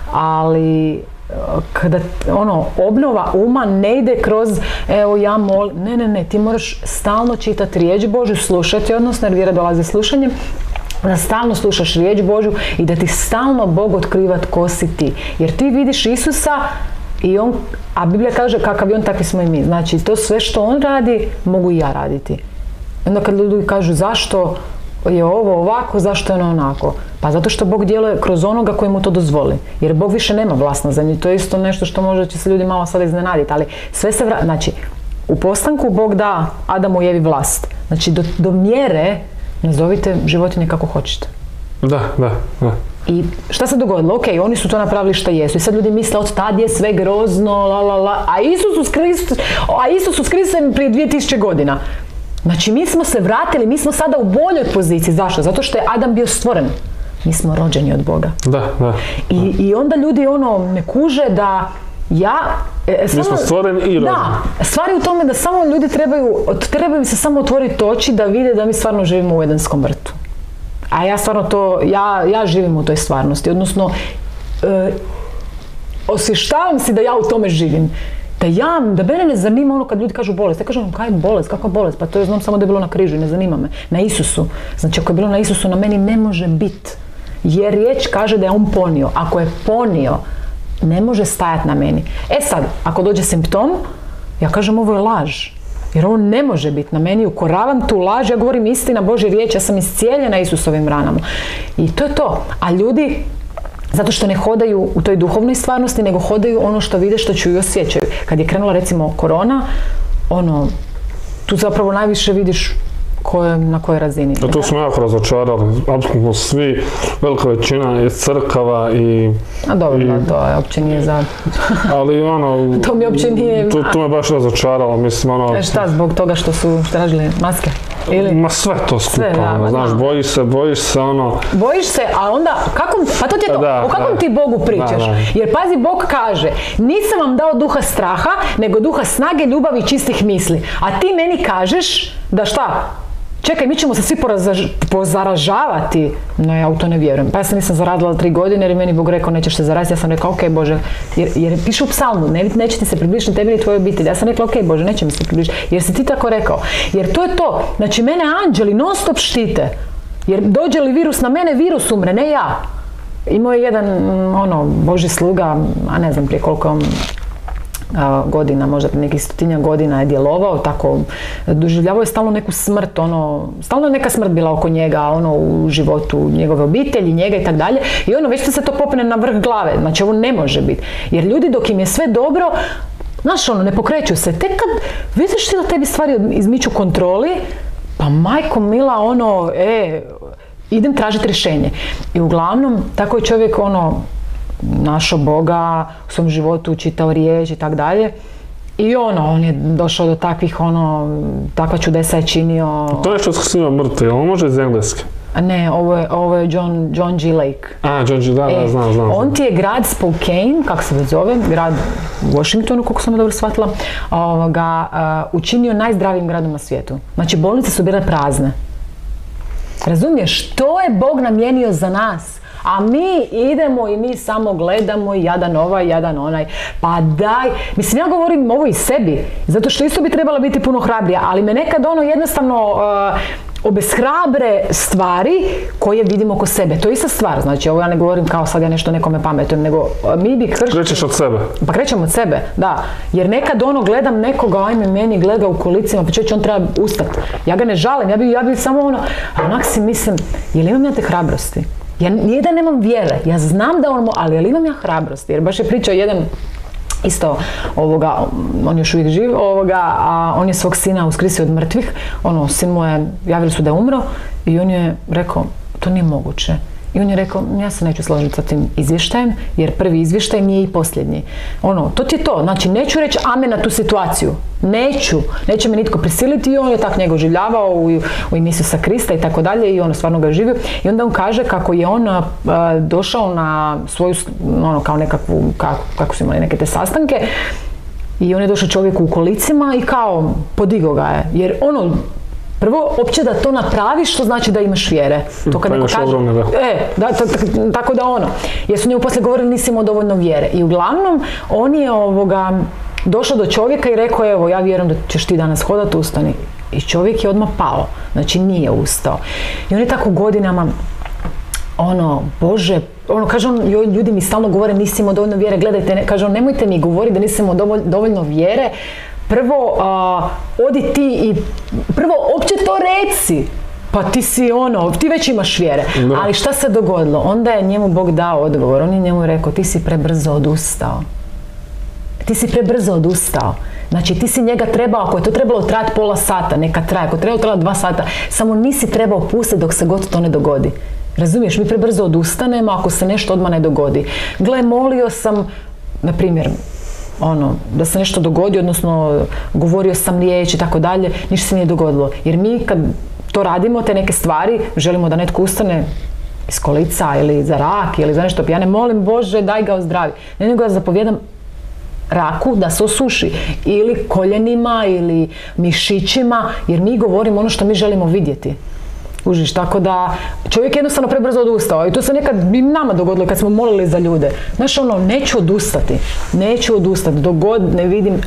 Ali kada ono, obnova uma ne ide kroz evo ja molim, ne, ne, ne, ti moraš stalno čitati riječ Božju, slušati, odnosno jer vjera dolazi slušanjem, da stalno slušaš riječ Božju i da ti stalno Bog otkriva tko si ti. Jer ti vidiš Isusa i on, a Biblija kaže kakav je on, takvi smo i mi. Znači to sve što on radi, mogu i ja raditi. Onda kad ljudi kažu zašto, je ovo ovako, zašto je ono onako? Pa zato što Bog djeluje kroz onoga koji mu to dozvoli. Jer Bog više nema vlast na zemlji. To je isto nešto što možda će se ljudi malo sad iznenaditi, ali sve se vra... Znači, u postanku Bog da Adamu i Evi vlast. Znači, do, do mjere nazovite životinje kako hoćete. Da, da, da. I šta se dogodilo? Ok, oni su to napravili šta jesu. I sad ljudi misle od tad je sve grozno, la la la. A Isus uskrsio, a Isus uskrsio prije dvije tisuće godina. Znači mi smo se vratili, mi smo sada u boljoj poziciji. Zašto? Zato što je Adam bio stvoren. Mi smo rođeni od Boga. Da, da. I, i onda ljudi ono ne kuže da ja... E, samo, mi smo stvoreni i rođeni. Da, stvari u tome da samo ljudi trebaju, trebaju se samo otvoriti oči da vide da mi stvarno živimo u Edenskom vrtu. A ja stvarno to, ja, ja živim u toj stvarnosti, odnosno e, osvještavam si da ja u tome živim. Da ja, da mene ne zanima ono kad ljudi kažu bolest. Ja kažem, kaj je bolest, kakva bolest? Pa to je znam samo da je bilo na križu i ne zanima me. Na Isusu. Znači ako je bilo na Isusu, na meni ne može biti. Jer riječ kaže da je on ponio. Ako je ponio, ne može stajati na meni. E sad, ako dođe simptom, ja kažem ovo je laž. Jer on ne može biti na meni, ukoravam tu laž, ja govorim istina Božje riječ, ja sam iscijeljena Isusovim ranama. I to je to. A ljudi, zato što ne hodaju u toj duhovnoj stvarnosti, nego hodaju ono što vide, što čuju i osjećaju. Kad je krenula recimo korona, ono, tu zapravo najviše vidiš koje, na kojoj razini. A to smo jako razočarali, apsolutno svi, velika većina je crkava i... A dobro, i, da, to je, uopće nije za... Ali ono... to mi uopće nije... To, to me baš razočaralo, mislim ono... E šta, zbog toga što su tražili maske? Ili? Ma sve to skupa, sve, da, ono, znaš, da. bojiš se, bojiš se, ono... Bojiš se, a onda, kako, pa to ti je to, da, o kakvom da. ti Bogu pričaš? Da, da. Jer pazi, Bog kaže, nisam vam dao duha straha, nego duha snage, ljubavi i čistih misli. A ti meni kažeš da šta? Čekaj, mi ćemo se svi porazaž, pozaražavati. No ja u to ne vjerujem. Pa ja sam nisam zaradila tri godine jer je meni Bog rekao nećeš se zaraziti. Ja sam rekao ok Bože, jer, jer piše u psalmu, ne, neće ti se približiti tebi ni tvojoj obitelji. Ja sam rekla ok Bože, neće mi se približiti jer si ti tako rekao. Jer to je to. Znači mene anđeli non stop štite. Jer dođe li virus na mene, virus umre, ne ja. Imao je jedan ono, Božji sluga, a ne znam prije koliko godina, možda prije nekih stotinja godina je djelovao, tako doživljavao je stalno neku smrt, ono, stalno neka smrt bila oko njega, ono, u životu njegove obitelji, njega i tak dalje. I ono, već se to popne na vrh glave, znači ovo ne može biti. Jer ljudi dok im je sve dobro, znaš ono, ne pokreću se. Tek kad vidiš ti da tebi stvari izmiču kontroli, pa majko mila, ono, e, idem tražiti rješenje. I uglavnom, tako je čovjek, ono, našao Boga u svom životu, čitao riječ i tak dalje. I ono, on je došao do takvih, ono, takva čudesa je činio. To je nešto s svima mrtvi, on može iz Engleske? Ne, ovo je, ovo je John, John G. Lake. A, John G. da, e, da, znam, znam. On ti je grad Spokane, kako se već zove, grad u Washingtonu, koliko sam dobro shvatila, ovoga, uh, učinio najzdravijim gradom na svijetu. Znači, bolnice su bile prazne. Razumiješ, to je Bog namijenio za nas. A mi idemo i mi samo gledamo jadan ovaj, jadan onaj. Pa daj, mislim ja govorim ovo i sebi, zato što isto bi trebala biti puno hrabrija, ali me nekad ono jednostavno uh, obeshrabre stvari koje vidimo oko sebe. To je ista stvar, znači ovo ja ne govorim kao sad ja nešto nekome pametujem, nego uh, mi bi kršćani... Krećeš od sebe. Pa krećem od sebe, da. Jer nekad ono gledam nekoga, ajme meni gleda u kolicima, pa čovječ on treba ustati. Ja ga ne žalim, ja bi, ja bi samo ono, a onak si mislim, jel imam ja te hrabrosti? Ja nije da nemam vjere, ja znam da on, ali, ali imam ja hrabrosti, jer baš je pričao jedan isto ovoga, on još uvijek živ, ovoga, a on je svog sina uskrsio od mrtvih, ono, sin mu je, javili su da je umro i on je rekao, to nije moguće. I on je rekao, ja se neću složiti sa tim izvještajem, jer prvi izvještaj nije i posljednji. Ono, to ti je to. Znači, neću reći amen na tu situaciju. Neću. Neće me nitko prisiliti i on je tak njega oživljavao u, u ime Isusa Krista i tako dalje i ono stvarno ga živio. I onda on kaže kako je on a, došao na svoju, ono, kao nekakvu, kako, kako su imali neke te sastanke i on je došao čovjeku u kolicima i kao podigao ga je. Jer ono, prvo, opće da to napraviš, što znači da imaš vjere. To kad neko kaže, ogromne, da. E, da, t- t- tako da ono. Jer su njemu poslije govorili nisi imao dovoljno vjere. I uglavnom, on je ovoga, došao do čovjeka i rekao, evo, ja vjerujem da ćeš ti danas hodati, ustani. I čovjek je odmah pao. Znači, nije ustao. I on je tako godinama, ono, Bože, ono, kaže on, ljudi mi stalno govore nisi imao dovoljno vjere, gledajte, ne, kaže on, nemojte mi govoriti da nisi imao dovolj, dovoljno vjere. Prvo, uh, odi ti i prvo, opće to reci. pa ti si ono, ti već imaš vjere. Da. Ali šta se dogodilo? Onda je njemu Bog dao odgovor, on je njemu rekao, ti si prebrzo odustao. Ti si prebrzo odustao. Znači ti si njega trebao, ako je to trebalo trajati pola sata, neka traje, ako je trebalo trajati dva sata, samo nisi trebao pustiti dok se god to ne dogodi. Razumiješ, mi prebrzo odustanemo ako se nešto odmah ne dogodi. Gle, molio sam, na primjer, ono, da se nešto dogodi, odnosno govorio sam riječ i tako dalje, ništa se nije dogodilo. Jer mi kad to radimo, te neke stvari, želimo da netko ustane iz kolica ili za rak ili za nešto, ja ne molim Bože daj ga ozdravi, ne nego ja zapovjedam raku da se osuši ili koljenima ili mišićima, jer mi govorimo ono što mi želimo vidjeti. Užiš, tako da čovjek jednostavno prebrzo odustao i to se nekad bi nama dogodilo kad smo molili za ljude. Znaš ono, neću odustati, neću odustati dok god ne vidim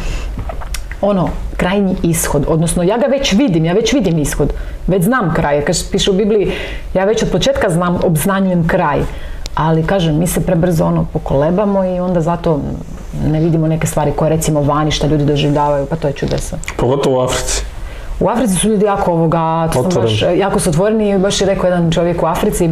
ono, krajnji ishod, odnosno ja ga već vidim, ja već vidim ishod, već znam kraj, kad piše u Bibliji, ja već od početka znam, obznanjujem kraj, ali kažem, mi se prebrzo ono pokolebamo i onda zato ne vidimo neke stvari koje recimo vani šta ljudi doživljavaju, pa to je čudesa. Pogotovo u Africi. U Africi su ljudi jako ovoga, to sam baš, jako su otvoreni i baš je rekao jedan čovjek u Africi,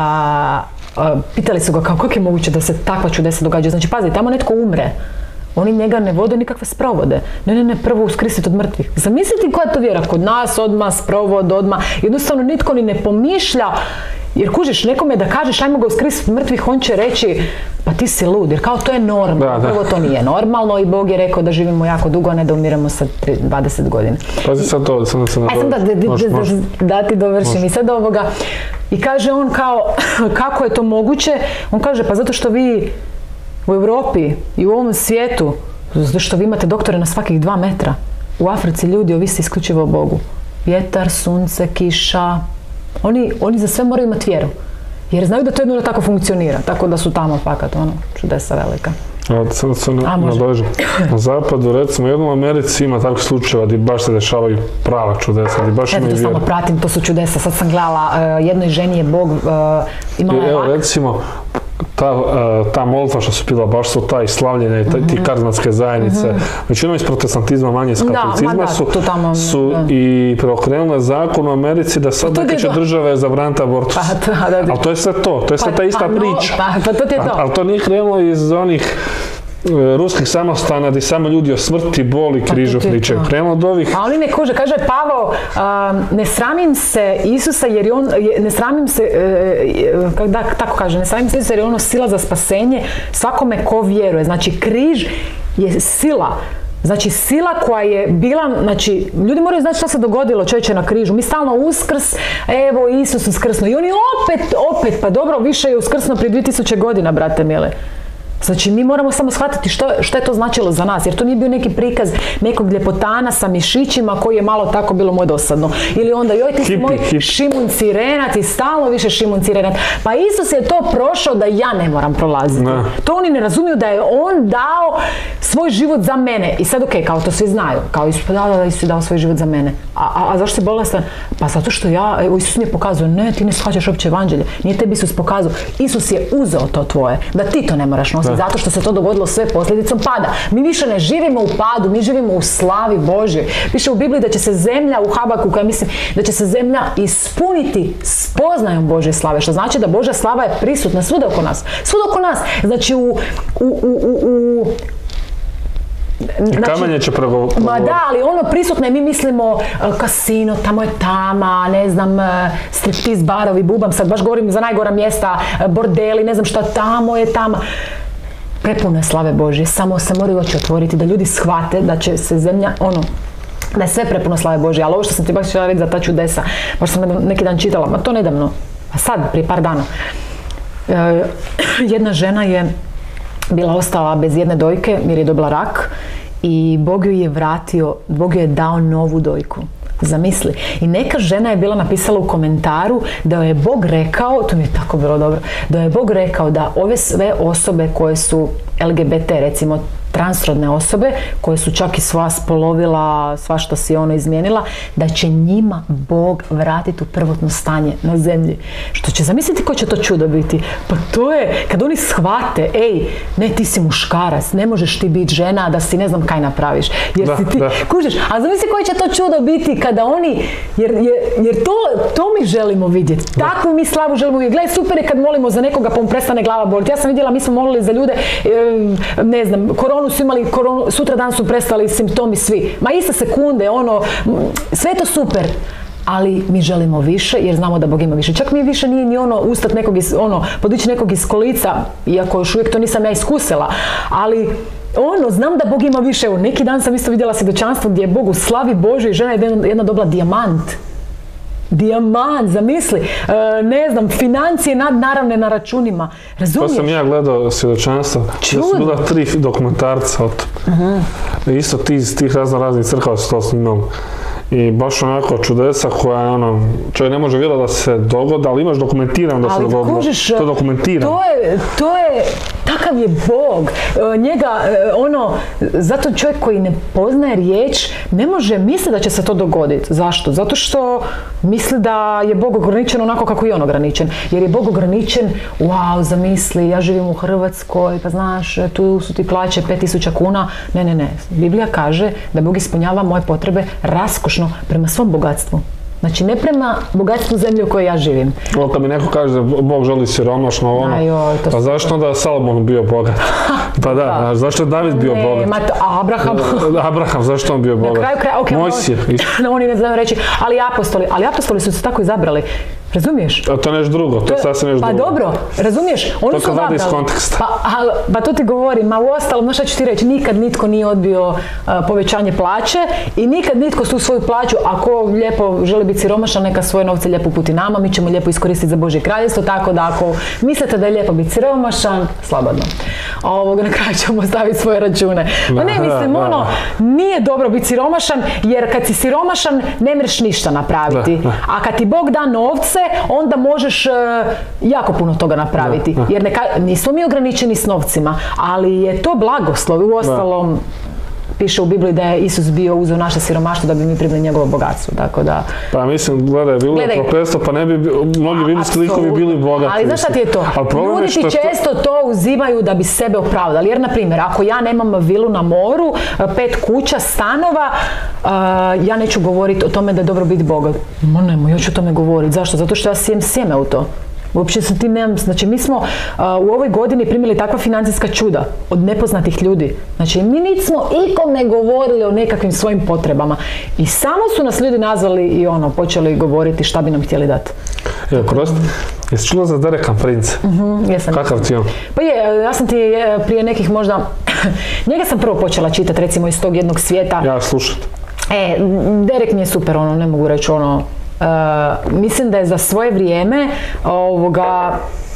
a, a, pitali su ga kao kako je moguće da se takva čudesa događaju. Znači pazi, tamo netko umre, oni njega ne vode nikakve sprovode. Ne, ne, ne, prvo uskrsiti od mrtvih. Zamislite koja je to vjera, kod nas odmah, sprovod odmah, jednostavno nitko ni ne pomišlja. Jer kužiš, nekome da kažeš ajmo ga uskrsiti od mrtvih, on će reći pa ti si lud, jer kao to je normalno. Da, da. Prvo to nije normalno i Bog je rekao da živimo jako dugo, a ne da umiremo sa dvadeset godina. Pazi sad to, sam da se nadoveći. Aj sam da, da, da, da, da ti dovršim može. I sad ovoga. I kaže on kao, kako je to moguće? On kaže pa zato što vi u Europi i u ovom svijetu, zato što vi imate doktore na svakih dva metra. U Africi ljudi ovisi isključivo o Bogu. Vjetar, sunce, kiša. Oni, oni za sve moraju imati vjeru. Jer znaju da to jedno tako funkcionira. Tako da su tamo fakat, ono, čudesa velika. Ja, sad se nadođem. Na zapadu, recimo, jednom u Americi ima takvih slučajeva gdje baš se dešavaju prava čudesa, gdje baš imaju vjeru. Ja to stalno pratim, to su čudesa. Sad sam gledala, uh, jednoj ženi je Bog uh, imala je evo, rak. recimo, ta, uh, ta molitva što su pila, baš su ta islavljenja i ta, ti karizmatske zajednice, mm-hmm. većinom iz protestantizma, manje iz katolicizma da, su, da, tamo, su da. I preokrenule zakon u Americi da sad neke će države zabraniti abortus. Pa, da, da, da. Ali to je sve to, to je sve pa, ta ista pa, priča. No, pa, pa to ti je to. Ali to nije krenulo iz onih ruskih samostana gdje samo ljudi o smrti, boli, križu pa pričaju. Krenulo od ovih... A oni ne kuže, kaže Pavao, uh, ne sramim se Isusa jer je on, ne sramim se, uh, da, tako kaže, ne sramim se Isusa jer je ono sila za spasenje svakome ko vjeruje. Znači križ je sila. Znači sila koja je bila, znači ljudi moraju znati što se dogodilo čovječe na križu. Mi stalno uskrs, evo Isus uskrsno i oni opet, opet, pa dobro, više je uskrsno prije dvije tisuće godina, brate mile. Znači mi moramo samo shvatiti što, što je to značilo za nas, jer to nije bio neki prikaz nekog ljepotana sa mišićima koji je malo tako bilo moj dosadno. Ili onda joj ti si moj hip. Šimun Cirenat i stalno više Šimun Cirenat. Pa Isus je to prošao da ja ne moram prolaziti. Ne. To oni ne razumiju da je on dao svoj život za mene. I sad ok, kao to svi znaju, kao Isus, da, da, Isus je dao svoj život za mene. A, a, a zašto si bolestan? Pa zato što ja, evo Isus mi je pokazao, ne, ti ne shvaćaš uopće evanđelje. Nije tebi Isus pokazao. Isus je uzeo to tvoje, da ti to ne moraš nositi. Zato što se to dogodilo sve posljedicom pada. Mi više ne živimo u padu, mi živimo u slavi Božjoj. Piše u Bibliji da će se zemlja, u Habaku, koja mislim, da će se zemlja ispuniti spoznajom Božje slave. Što znači da Božja slava je prisutna svuda oko nas. Svuda oko nas. Znači u... u, u, u, u Znači, kamenje će prvo... Ma da, ali ono prisutno je, mi mislimo uh, kasino, tamo je tama, ne znam, uh, striptiz barovi, bubam, sad baš govorim za najgora mjesta, uh, bordeli, ne znam šta, tamo je tama. Prepuno je slave Božje, samo se moraju oči otvoriti, da ljudi shvate da će se zemlja, ono, da je sve prepuno slave Božje, ali ovo što sam ti baš htjela reći za ta čudesa, baš sam neki dan čitala, ma to nedavno, a sad, prije par dana, uh, jedna žena je bila ostala bez jedne dojke jer je dobila rak i Bog joj je vratio, Bog joj je dao novu dojku. Zamisli. I neka žena je bila napisala u komentaru da joj je Bog rekao, to mi je tako bilo dobro, da joj je Bog rekao da ove sve osobe koje su L G B T, recimo transrodne osobe koje su čak i sva spolovila, svašta si ono izmijenila, da će njima Bog vratiti u prvotno stanje na zemlji. Što će zamisliti ko će to čudo biti? Pa to je, kad oni shvate, ej, ne, ti si muškarac, ne možeš ti biti žena da si ne znam kaj napraviš. Jer da, si ti, da. kužiš, a zamisli koje će to čudo biti kada oni, jer, jer, jer to, to mi želimo vidjeti. Takvu mi slavu želimo vidjeti. Gledaj, super je kad molimo za nekoga pa mu prestane glava boliti. Ja sam vidjela, mi smo molili za ljude, e, ne znam, koronu su imali, koronu, sutra dan su prestali simptomi svi. Ma iste sekunde, ono, sve je to super. Ali mi želimo više jer znamo da Bog ima više. Čak mi više nije ni ono ustat nekog iz, ono, podići nekog iz kolica, iako još uvijek to nisam ja iskusila, ali ono, znam da Bog ima više. Evo, neki dan sam isto vidjela svjedočanstvo gdje je Bog u slavi Božoj i žena je jedna dobila dijamant. Dijamant, zamisli, e, ne znam, financije nadnaravne na računima, razumiješ? To sam ja gledao svjedočanstva, da su bila tri dokumentarca o tom. Uh-huh. Isto ti iz tih razno raznih crkava su to snimali. I baš onako čudesa koja je ono, čovjek ne može vjerovati da se dogodi, ali imaš dokumentirano da se dogodilo. Kužiš, to je dokumentirano. To je, to je, takav je Bog. Njega, ono, zato čovjek koji ne poznaje riječ, ne može misliti da će se to dogoditi. Zašto? Zato što misli da je Bog ograničen onako kako je on ograničen. Jer je Bog ograničen, wow, zamisli, ja živim u Hrvatskoj, pa znaš, tu su ti plaće pet tisuća kuna. Ne, ne, ne. Biblija kaže da Bog ispunjava moje potrebe raskošno prema svom bogatstvu. Znači, ne prema bogatstvu zemlje u kojoj ja živim. O, kad mi neko kaže da Bog želi siromašno, ono, Ajoj, a zašto onda Salomon bio bogat? Pa da, da. zašto je David bio ne, bogat? Ma to, Abraham. Abraham, zašto on bio bogat? Na kraju kraja, ok, Mojsije. No, oni ne znaju reći, ali apostoli, ali apostoli su se tako izabrali. Razumiješ? A to je nešto drugo, to je sasvim nešto pa drugo. Pa dobro, razumiješ? Oni to su kad vadi iz zabrali. konteksta. Pa, al, pa to ti govorim, ma u ostalom, znaš šta ću ti reći, nikad nitko nije odbio uh, povećanje plaće i nikad nitko su svoju plaću, ako lijepo želi biti siromašan, neka svoje novce lijepo uputi nama, mi ćemo lijepo iskoristiti za Božje kraljevstvo, tako da ako mislite da je lijepo biti siromašan, slobodno. Ovoga, na kraju ćemo staviti svoje račune. Ma ne, mislim, da, ono, nije dobro biti siromašan, jer kad si siromašan, ne mreš ništa napraviti. Da, da. A kad ti Bog da novce, onda možeš uh, jako puno toga napraviti. Da, da. Jer neka, nismo mi ograničeni s novcima, ali je to blagoslov. U ostalom, da. Piše u Bibliji da je Isus bio uzeo naše siromaštvo da bi mi primili njegovo bogatstvo, tako da... Pa mislim, gledaj, bilo je prokletstvo, pa ne bi, mnogi biblijski likovi bili bogati. Ali znaš šta ti je to? Ljudi ti često to... to uzimaju da bi sebe opravdali, jer na primjer, ako ja nemam vilu na moru, pet kuća, stanova, uh, ja neću govoriti o tome da je dobro biti bogat. Ma nemoj, ja ću o tome govoriti. Zašto? Zato što ja sijem sjeme u to. Uopće sam ti nemam, znači mi smo uh, u ovoj godini primili takva financijska čuda od nepoznatih ljudi. Znači mi nismo ikome govorili o nekakvim svojim potrebama i samo su nas ljudi nazvali i ono, počeli govoriti šta bi nam htjeli dati. Evo, prosti, jesi čula za Dereka Prince? Uh-huh, jesam. Kakav ti on? Pa je, ja sam ti prije nekih možda, njega sam prvo počela čitati recimo iz tog jednog svijeta. Ja slušat. E, Derek mi je super, ono, ne mogu reći ono, Uh, mislim da je za svoje vrijeme ovoga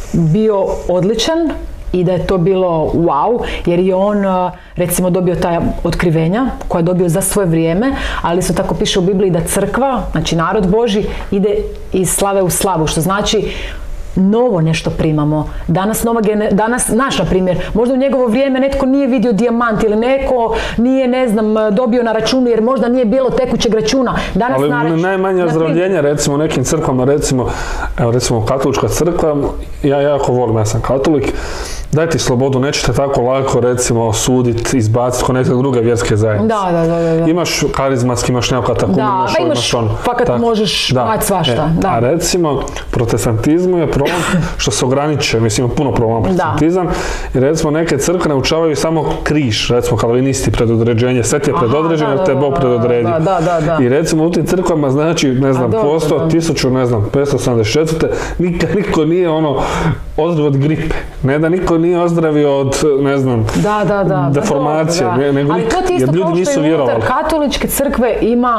bio odličan i da je to bilo wow, jer je on uh, recimo dobio taj otkrivenja koje je dobio za svoje vrijeme, ali isto tako piše u Bibliji da crkva, znači narod Božji, ide iz slave u slavu, što znači novo nešto primamo. Danas, nova gene, danas naš, na primjer, možda u njegovo vrijeme netko nije vidio dijamant ili neko nije, ne znam, dobio na računu jer možda nije bilo tekućeg računa. Danas ali na račun, najmanje ozdravljenja, recimo u nekim crkvama, recimo, evo recimo katolička crkva, ja jako volim, ja sam katolik, daj ti slobodu, nećete tako lako recimo osuditi, izbaciti kod neke druge vjerske zajednice. Da, da, da, da. Imaš karizmatski, imaš nekakav tako, da, imaš, imaš, imaš on. fakat tak, možeš da, mati svašta. E, da. A recimo, protestantizmu je problem što se ograničuje, mislim, puno problema protestantizam, i recimo neke crkve naučavaju samo križ, recimo kalvinisti predodređenje, sve ti je predodređeno, jer te je Bog predodredio. Da, da, da, da. I recimo u tim crkvama, znači, ne znam, posto, tisuću, ne znam, petsto sedamdeset četvrte nikad niko nije ono ozdravio od gripe, ne da niko nije ozdravio od, ne znam, da, da, da, deformacije, da, da. nego ali to ti isto kao što je unutar katoličke crkve ima,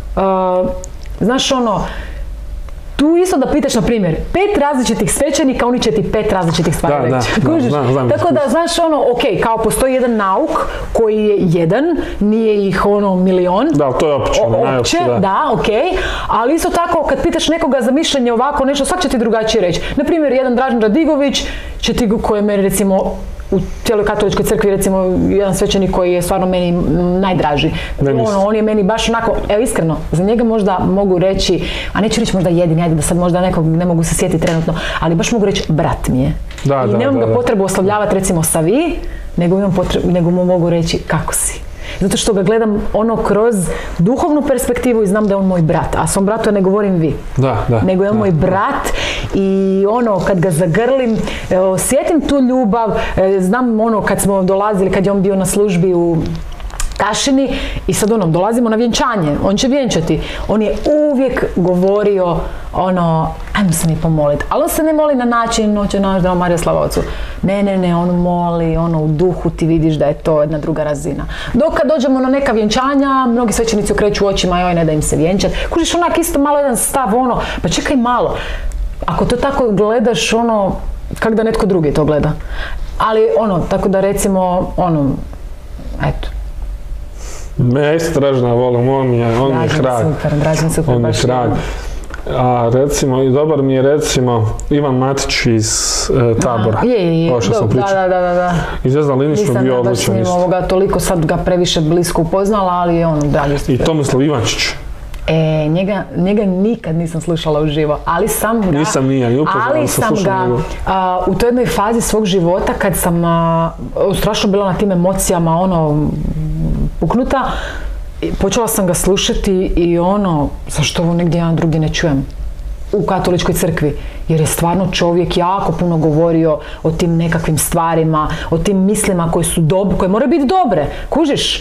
uh, znaš ono, tu isto da pitaš, na primjer, pet različitih svećenika, oni će ti pet različitih stvari da, reći. Da, da, znam, znam, tako da, znaš, ono, ok, kao postoji jedan nauk koji je jedan, nije ih ono milion. Da, to je opće, opće, da. da, ok, ali isto tako kad pitaš nekoga za mišljenje ovako nešto, svak će ti drugačije reći. Na primjer, jedan Dražen Radigović će ti, koji je meni recimo u cijeloj katoličkoj crkvi, recimo, jedan svećenik koji je stvarno meni najdraži. Ono, on je meni baš onako, evo iskreno, za njega možda mogu reći, a neću reći možda jedini, ajde da sad možda nekog ne mogu se sjetiti trenutno, ali baš mogu reći brat mi je. Da, I da, nemam da, ga da. potrebu oslovljavati recimo sa vi, nego, imam potrebu, nego mu mogu reći kako si. Zato što ga gledam ono kroz duhovnu perspektivu i znam da je on moj brat, a svom bratu ja ne govorim vi. Da, da. Nego je on da, moj brat i ono kad ga zagrlim, osjetim tu ljubav, znam ono kad smo dolazili, kad je on bio na službi u Kašini i sad onom dolazimo na vjenčanje, on će vjenčati. On je uvijek govorio ono, ajmo se mi pomoliti. Ali on se ne moli na način, oče naš dao Marija slava Otcu. Ne, ne, ne, on moli, ono u duhu ti vidiš da je to jedna druga razina. Dok kad dođemo na neka vjenčanja, mnogi svećenici okreću očima, joj ne da im se vjenčat. Kužiš onak isto malo jedan stav, ono, pa čekaj malo. Ako to tako gledaš, ono, kak da netko drugi to gleda. Ali ono, tako da recimo, ono, eto. Me istražna volim, on mi je, on mi je hrad. Super, Dražen super, on mi je baš hrad. A recimo, i dobar mi je recimo Ivan Matić iz e, Tabora. A, je, je, je. Ovo što sam pričao. Da, da, da, da. I Zvezdan Linić mi je bio odličan Nisam ja baš s njim ovoga toliko sad ga previše blisko upoznala, ali je on dragi. I Tomislav Ivančić. E, njega, njega nikad nisam slušala uživo, ali sam ga... Nisam nije, ni upoznala, ali sam sam slušala ga njegov. a, u toj jednoj fazi svog života kad sam a, strašno bila na tim emocijama, ono, puknuta, počela sam ga slušati i ono, zašto ovo negdje jedan drugi ne čujem u katoličkoj crkvi, jer je stvarno čovjek jako puno govorio o tim nekakvim stvarima, o tim mislima koje su dobre, koje moraju biti dobre, kužiš?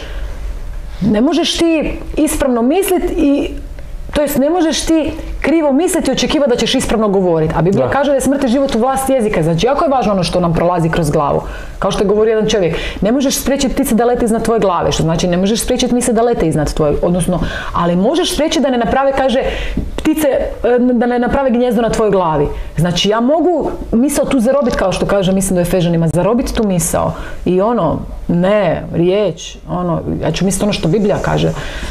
Ne možeš ti ispravno misliti i to jest ne možeš ti krivo misliti i očekivati da ćeš ispravno govoriti. A Biblija Da. kaže da je smrt i život u vlasti jezika. Znači, jako je važno ono što nam prolazi kroz glavu. Kao što je govorio jedan čovjek, ne možeš spriječiti ptice da lete iznad tvoje glave, što znači ne možeš spriječiti mise da lete iznad tvoje, odnosno, ali možeš spriječiti da ne naprave, kaže, ptice, da ne naprave gnjezdo na tvojoj glavi. Znači, ja mogu misao tu zarobiti, kao što kaže, mislim da je Efežanima, zarobiti tu misao. I ono, ne, riječ, ono, ja ću misliti ono što Biblija kaže.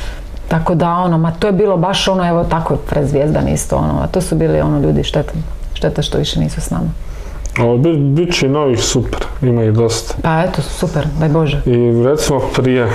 Tako da, ono, ma to je bilo baš ono, evo, tako je prezvijezdan isto, ono, a to su bili, ono, ljudi, šteta, šteta što više nisu s nama. O, bit, bit će i novih super, ima ih dosta. Pa eto, super, daj Bože. I recimo prije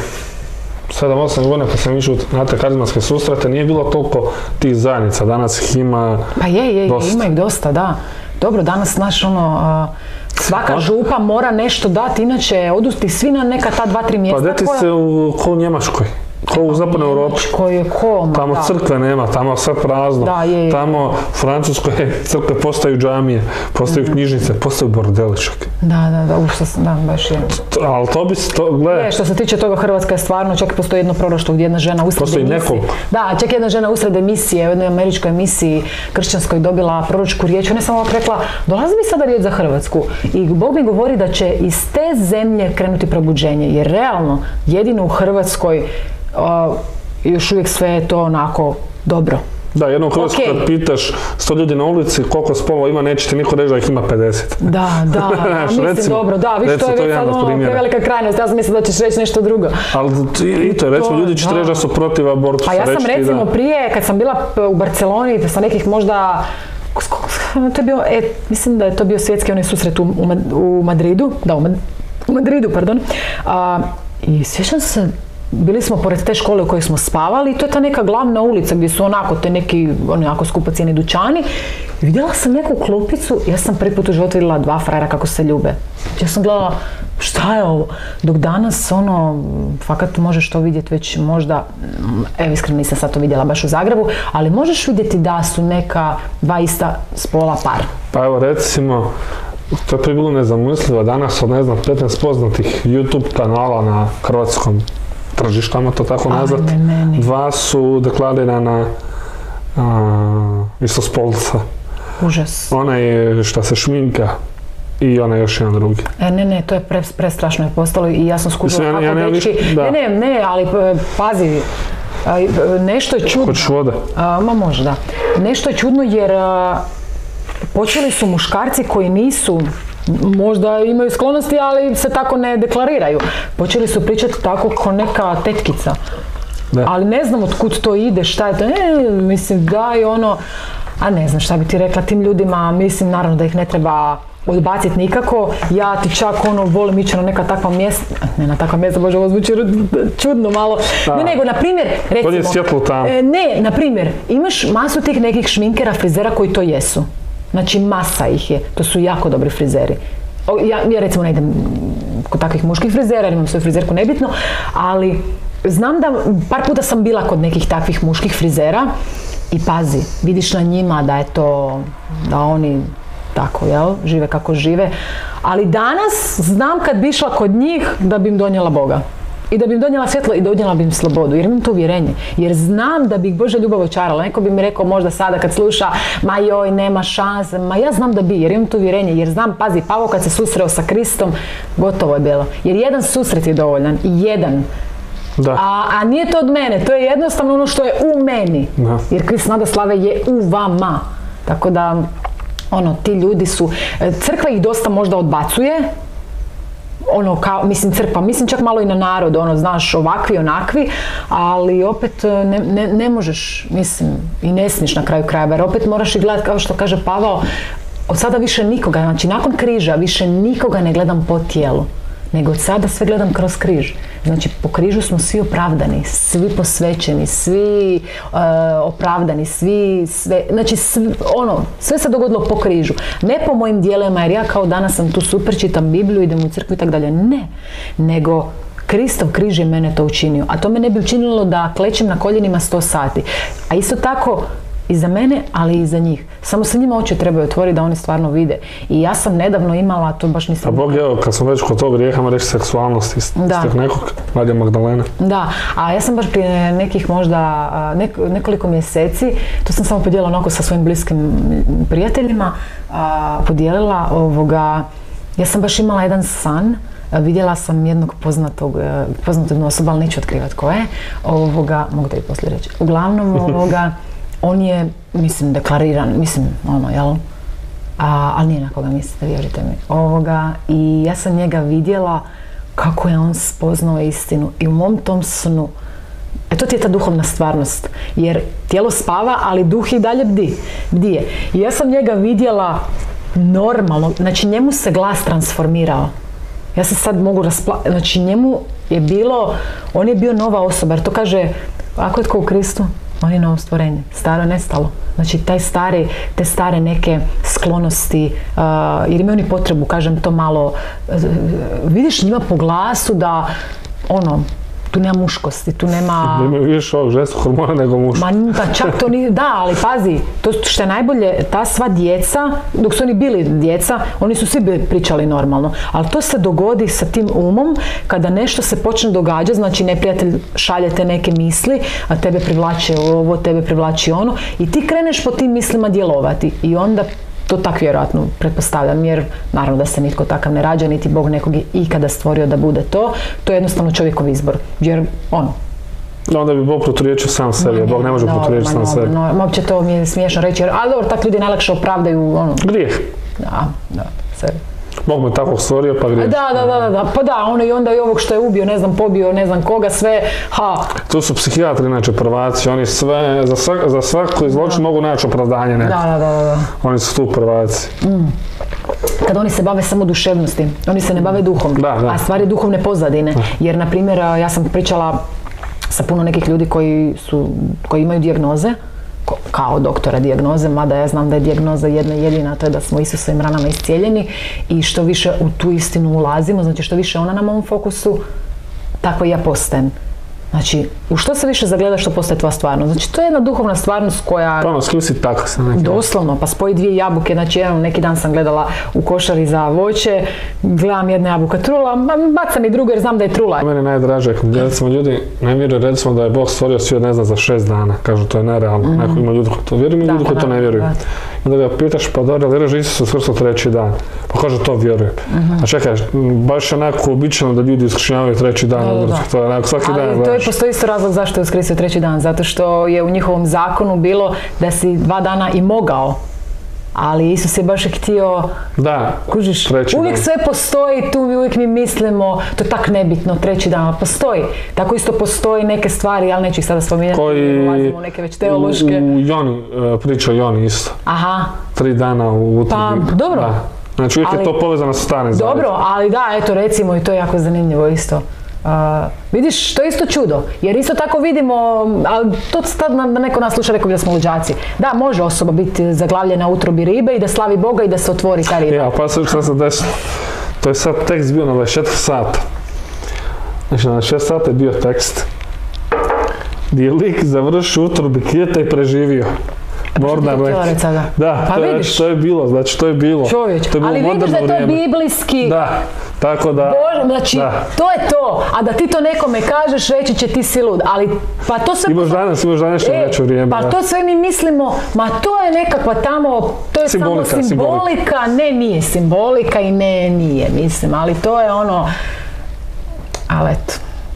sedam osam godina kad sam išao na te karizmatske susrete, nije bilo toliko tih zajednica, danas ih ima Pa je, je, dosta. ima ih dosta, da. Dobro, danas naš, ono, a, svaka A? župa mora nešto dati, inače odusti svi na neka ta dva, tri mjesta Pa deti se u, ko u Njemačkoj, ko u zapadnoj Europi. Koji je ko, ma, Tamo da. crkve nema, tamo sve prazno. Da, je, je. Tamo u Francuskoj crkve postaju džamije, postaju Mhm. knjižnice, postaju bordeli čak. Da, da, da, užas, da, baš je. Ali to bi se, to, gledaj, E, što se tiče toga, Hrvatska je stvarno, čak i postoji jedno proroštvo gdje jedna žena usred Postoji emisije. nekoliko. Da, čak i jedna žena usred emisije, u jednoj američkoj emisiji kršćanskoj dobila proročku riječ. Ona je samo rekla, dolazi mi sada riječ za Hrvatsku. I Bog mi govori da će iz te zemlje krenuti probuđenje. Jer realno, jedino u Hrvatskoj a, još uvijek sve je to onako dobro. da, jednom u Hrvatskoj Ok. kad pitaš sto ljudi na ulici koliko spolova ima, neće ti niko reći da ih ima pedeset. Da, da, Znaš, mislim recimo, dobro, da, viš, to recimo, je to je već sad jedan od ono primjera. prevelika krajnost, ja sam mislila da ćeš reći nešto drugo. Ali i, i to je, recimo, To, ljudi će ti da. reći da su protiv abortusa. Pa ja sam reći ti recimo da- prije, kad sam bila p- u Barceloni, sa nekih možda, to je bio, e, mislim da je to bio svjetski onaj susret u, u, Mad- u Madridu, da, u, Mad- u Madridu, pardon, a, i sjećam se, bili smo pored te škole u kojoj smo spavali i to je ta neka glavna ulica gdje su onako te neki onako skupocjeni dućani. I vidjela sam neku klupicu, ja sam prvi put u životu vidjela dva frajera kako se ljube. Ja sam gledala, šta je ovo? Dok danas ono, fakat možeš to vidjeti već možda, evo iskreno nisam sad to vidjela baš u Zagrebu, ali možeš vidjeti da su neka dva ista spola par. Pa evo recimo, to je prije bilo nezamislivo, danas od ne znam petnaest poznatih YouTube kanala na hrvatskom tržištama, to tako nazvat, Ajme, meni. dva su deklarirana a, istospolca. Užas. Ona je šta se šminka i ona je još jedan drugi. E, ne, ne, to je pre, prestrašno je postalo i ja sam skupila Mislim, ja- kako ja nemam dečki- ništa- da. Ne, ne, ne, ali e, pazi, a, e, nešto je čudno. Hoćeš vode? A, ma možda. Nešto je čudno jer a, počeli su muškarci koji nisu, možda imaju sklonosti, ali se tako ne deklariraju. Počeli su pričati tako ko neka tetkica. Da. Ali ne znam od kud to ide, šta je to, e, mislim da je ono, a ne znam šta bi ti rekla tim ljudima, mislim naravno da ih ne treba odbaciti nikako. Ja ti čak ono volim ići na neka takva mjesta, ne na takva mjesta, bože, ovo zvuči čudno malo. Da. Ne, nego, na primjer, recimo, e, ne, na primjer, imaš masu tih nekih šminkera, frizera koji to jesu. Znači, masa ih je. To su jako dobri frizeri. Ja, ja recimo ne idem kod takvih muških frizera, jer imam svoju frizerku, nebitno, ali znam da par puta sam bila kod nekih takvih muških frizera i pazi, vidiš na njima da je to, da oni tako, jel, žive kako žive, ali danas znam kad bi išla kod njih da bi im donijela Boga. I da bi im donijela svjetlo i donijela bi im slobodu, jer imam to uvjerenje. Jer znam da bi ih Božja ljubav očarala. Neko bi mi rekao možda sada kad sluša, ma joj, nema šanse, ma ja znam da bi, jer imam to uvjerenje. Jer znam, pazi, Pavao kad se susreo sa Kristom, gotovo je bilo. Jer jedan susret je dovoljan, jedan. Da. A, a nije to od mene, to je jednostavno ono što je u meni. Da. Jer Krist nada slave je u vama. Tako da, ono, ti ljudi su, crkva ih dosta možda odbacuje, ono kao, mislim crkva, mislim čak malo i na narod, ono, znaš, ovakvi, onakvi, ali opet ne, ne, ne možeš, mislim, i ne smiješ na kraju krajeva, jer opet moraš i gledati, kao što kaže Pavao, od sada više nikoga, znači nakon križa više nikoga ne gledam po tijelu, nego od sada sve gledam kroz križ. Znači po križu smo svi opravdani, svi posvećeni, svi uh, opravdani, svi, sve, znači svi, ono, sve se dogodilo po križu. Ne po mojim dijelima, jer ja kao danas sam tu super, čitam Bibliju, idem u crkvu i tako dalje, ne, nego Kristov križ je mene to učinio, a to me ne bi učinilo da klečem na koljenima sto sati. A isto tako, i za mene, ali i za njih. Samo se njima oči trebaju otvoriti da oni stvarno vide. I ja sam nedavno imala, to baš nisam... A Bog, evo, kad sam već kod tog grijeha, ma reći seksualnost iz tih nekog, Marija Magdalena. Da, a ja sam baš prije nekih možda, nek, nekoliko mjeseci, to sam samo podijelila onako sa svojim bliskim prijateljima, a, podijelila ovoga, ja sam baš imala jedan san, vidjela sam jednog poznatog, poznatog osoba, ali neću otkrivati ko je, ovoga, mogu da i poslije reći. Uglavnom, ovoga, on je, mislim, deklariran, mislim, ono, jel? A, ali nije na koga mislite, vjerujte mi. Ovoga, i ja sam njega vidjela kako je on spoznao istinu. I u mom tom snu, e to ti je ta duhovna stvarnost. Jer tijelo spava, ali duh i dalje bdi, bdije. I ja sam njega vidjela normalno, znači njemu se glas transformirao. Ja se sad mogu rasplaviti, znači njemu je bilo, on je bio nova osoba, jer to kaže, ako je tko u Kristu, on je novo stvorenje, staro je nestalo. Znači taj stari, te stare neke sklonosti, uh, jer imaju oni potrebu, kažem to malo, uh, vidiš njima po glasu da, ono, tu nema muškosti, tu nema... Imaju više ovog ženskog hormona nego muško. Ma pa čak to ni... Da, ali pazi, to što je najbolje, ta sva djeca, dok su oni bili djeca, oni su svi bili pričali normalno. Ali to se dogodi sa tim umom, kada nešto se počne događati, znači neprijatelj šalje te neke misli, a tebe privlači ovo, tebe privlači ono, i ti kreneš po tim mislima djelovati. I onda to tak vjerojatno pretpostavljam, jer naravno da se nitko takav ne rađa, niti Bog nekog je ikada stvorio da bude to. To je jednostavno čovjekov izbor, jer ono... Da, onda bi Bog proturječio sam sebi, Bog ne može proturječiti sam sebi. No, uopće to mi je smiješno reći, jer, ali dobro, tak ljudi najlakše opravdaju ono... Grijeh. Da, da, sebi. Bog me tako stvorio, pa griješ. Da, da, da, da, pa da, ono i onda i ovog što je ubio, ne znam, pobio, ne znam koga, sve, ha. Tu su psihijatri, inače, prvaci, oni sve, za, svak, za svaku zločin mogu naći opravdanje neko. Da, da, da, da. Oni su tu prvaci. Mm. Kad oni se bave samo duševnosti, oni se ne bave duhom, da, da. A stvari duhovne pozadine. Da. Jer, na primjer, ja sam pričala sa puno nekih ljudi koji, su, koji imaju dijagnoze, kao doktora dijagnoze, mada ja znam da je dijagnoza jedna jedina, to je da smo Isusovim ranama iscijeljeni i što više u tu istinu ulazimo, znači što više ona na mom fokusu, tako i ja postajem. Znači, u što se više zagleda, što postaje tvoja stvarnost. Znači, to je jedna duhovna stvarnost koja... Pa ono, s kim si tako sam neki... Doslovno, pa spoji dvije jabuke, znači jedan, neki dan sam gledala u košari za voće, gledam jedna jabuka trula, bacam i drugu jer znam da je trula. Meni je najdraže, recimo ljudi ne vjeruju, recimo da je Bog stvorio svijet, ne znam, za šest dana, kažu to je nerealno, mm. neko ima ljudi koji to vjeruju, ima ljudi koji to ne vjeruju. Da. Onda ga pitaš, pa dobro, vjeruješ da Isus uskrsnuo treći dan? Pa kaže, to vjerujem. Mm-hmm. A čekaj, baš je onako uobičajeno da ljudi uskršnjavaju treći dan, da, da, da. To je onako svaki ali dan. To je postoji isto razlog zašto je uskrsio treći dan, zato što je u njihovom zakonu bilo da si dva dana i mogao, ali Isus je baš htio, da, kužiš, uvijek dan. Sve postoji, tu uvijek mi mislimo, to je tak nebitno, treći dan, ali postoji. Tako isto postoji neke stvari, ali neću ih sada spominjati, ulazimo u neke već teološke. U Joni, priča o Joni isto. Aha. Tri dana u utrbi. Pa, dobro. Da. Znači uvijek ali, je to povezano sa starim zavjetom. Dobro, ali da, eto recimo i to je jako zanimljivo isto. Uh, vidiš, to je isto čudo, jer isto tako vidimo, ali to sad da neko nas sluša rekao bi da smo luđaci. Da, može osoba biti zaglavljena u utrobi ribe i da slavi Boga i da se otvori ta riba. Ja, pa sad što se desilo. To je sad tekst bio na dvadeset četiri sata. Znači na dvadeset šest sata je bio tekst gdje je lik završio utrobi kijeta i preživio. Mornar neki. Da, pa to, je, to je bilo, znači to je bilo. Čovječ, to je bilo ali vidiš da je to vrijeme. Biblijski. Da, tako da... Bože, znači, da. to je to. A da ti to nekome kažeš, reći će ti si lud. Ali, pa to sve... Imaš danas, imaš današnje e, veće vrijeme. Pa da. To sve mi mislimo, ma to je nekakva tamo, to je simbolika, samo simbolika. simbolika. Ne, nije simbolika i ne, nije, mislim. Ali to je ono... Ali eto.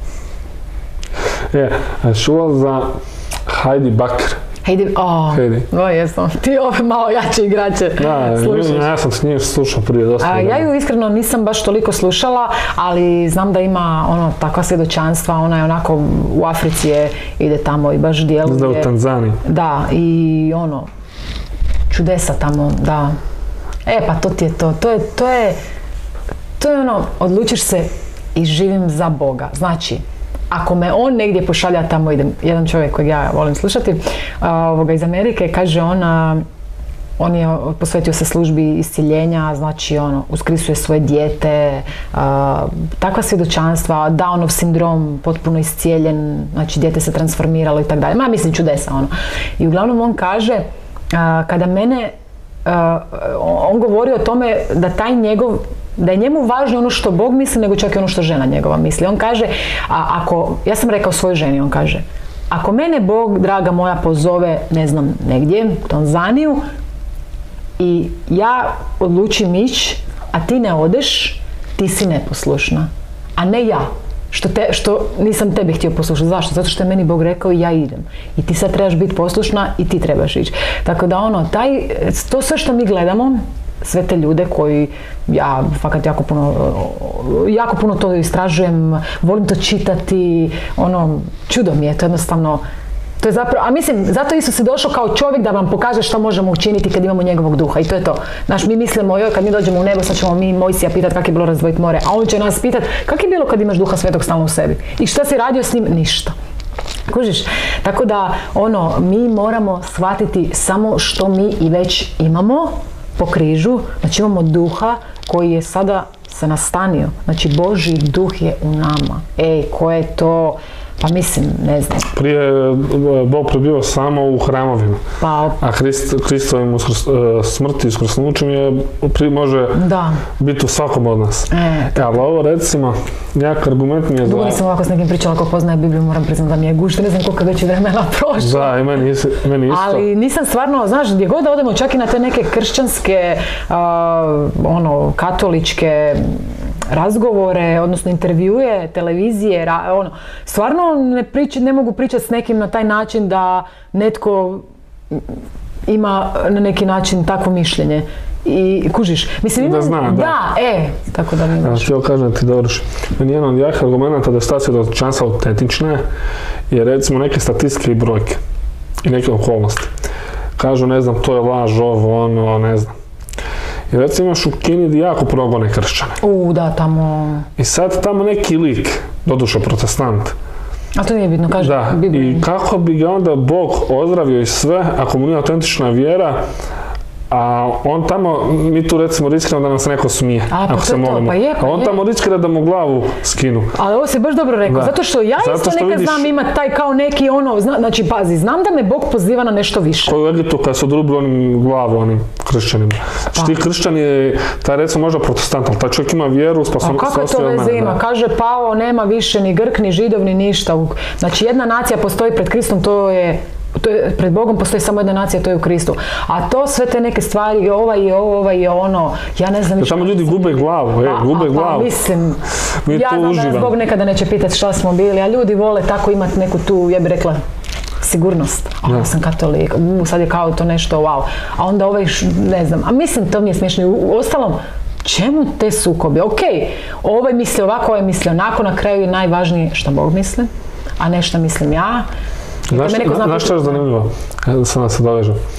Je, čula za Heidi Baker. Heidi, oh, Heidi. O, jesam. Ti ove malo jače igrače da, slušaš. Ja, ja sam s njim slušao prije dosta. A, ja ju iskreno nisam baš toliko slušala, ali znam da ima ono takva svjedočanstva, ona je onako u Africi je, ide tamo i baš djeluje. Zda u Tanzaniji. Da, i ono, čudesa tamo, da. E, pa to ti je to, to je, to je, to je ono, odlučiš se i živim za Boga. Znači, ako me on negdje pošalja tamo, idem, jedan čovjek kojeg ja volim slušati, ovoga iz Amerike, kaže on, on je posvetio se službi isciljenja, znači ono, uskrisuje svoje dijete, a, takva svjedočanstva, Downov sindrom potpuno iscijeljen, znači dijete se transformiralo i tako dalje, ma mislim čudesa ono. I uglavnom on kaže, a, kada mene, a, on govori o tome da taj njegov, da je njemu važno ono što Bog misli, nego čak i ono što žena njegova misli. On kaže, a ako, ja sam rekao svojoj ženi, on kaže, ako mene Bog, draga moja, pozove, ne znam, negdje, u Tanzaniju, i ja odlučim ići, a ti ne odeš, ti si neposlušna, a ne ja. Što, te, što nisam tebe htio poslušati. Zašto? Zato što je meni Bog rekao i ja idem. I ti sad trebaš biti poslušna i ti trebaš ići. Tako da ono, taj, to sve što mi gledamo, sve te ljude koji, ja fakat jako puno, jako puno to istražujem, volim to čitati, ono, čudo mi je, to jednostavno, to je zapravo, a mislim, zato Isus je došao kao čovjek da vam pokaže što možemo učiniti kad imamo njegovog duha i to je to. Znaš, mi mislimo, joj, kad mi dođemo u nebo, sad ćemo mi Mojsija pitati kako je bilo razdvojiti more, a on će nas pitati kako je bilo kad imaš duha svetog stalno u sebi i šta si radio s njim? Ništa. Kužiš? Tako da, ono, mi moramo shvatiti samo što mi i već imamo po križu, znači imamo duha koji je sada se nastanio, znači Božji duh je u nama. Ej, ko je to, pa mislim, ne znam. Prije Bog prebivao samo u hramovima, pa, a Hrist, Kristovim uskrs, smrti i uskrsnućem je, može da. biti u svakom od nas. E, e, ali ovo recimo, jak argument mi je za... Dugo nisam ovako s nekim pričala ko poznaje Bibliju, moram priznati da mi je gušta, ne znam koliko već vremena prošlo. Da, i meni, meni isto. Ali nisam stvarno, znaš, gdje god da odemo, čak i na te neke kršćanske, uh, ono, katoličke razgovore, odnosno intervjue, televizije, ra, ono, stvarno ne, prič, ne mogu pričati s nekim na taj način da netko ima na neki način takvo mišljenje. I kužiš, mislim ima... Da zna, da. Da, e, tako da mi imaš. Ja, htio kažem da ti dovrši. Meni jedan od jakih argumenta da je ta svjedočanstva autentična je recimo neke statistike i brojke i neke okolnosti. Kažu, ne znam, to je laž, ovo, ono, ne znam. I recimo imaš u Kini jako progone kršćane. U, da, tamo... I sad tamo neki lik, doduše protestant. A to nije bitno, kaže. Da, i kako bi ga onda Bog ozdravio i sve, ako mu nije autentična vjera, a on tamo, mi tu recimo riskiramo da nam se neko smije, a, pa ako se molimo. Pa je, pa a on je. tamo riskira da mu glavu skinu. Ali ovo si baš dobro rekao, da. Zato što ja zato isto što nekad vidiš... znam imati taj kao neki ono, zna, znači pazi, znam da me Bog poziva na nešto više. Koji u Egiptu kad su odrubili onim glavu, onim kršćanima. Znači ti kršćani, taj recimo možda protestant, ali taj čovjek ima vjeru, pa sam... A kako to veze ima? Kaže Pavo, nema više ni Grk, ni Židov, ni ništa. Znači jedna nacija postoji pred Kristom, to je... To je, pred Bogom postoji samo jedna nacija, to je u Kristu. A to sve te neke stvari, ovaj je ovo, ovaj je ono, ja ne znam... Da tamo ljudi gube glavu, e, gube a, glavu. Pa mislim, Mi ja znam da nas Bog nekada neće pitati šta smo bili, a ljudi vole tako imati neku tu, ja bih rekla, sigurnost. A ja sam katolik, u, sad je kao to nešto, wow. A onda ovaj, ne znam, a mislim, to mi je smiješno. U ostalom, čemu te sukobi? Ok, ovaj misli ovako, ovaj misli onako, na kraju je najvažnije što Bog misli, a ne što mislim ja. Znaš, znaš što je zanimljivo? Da se nas dovežem.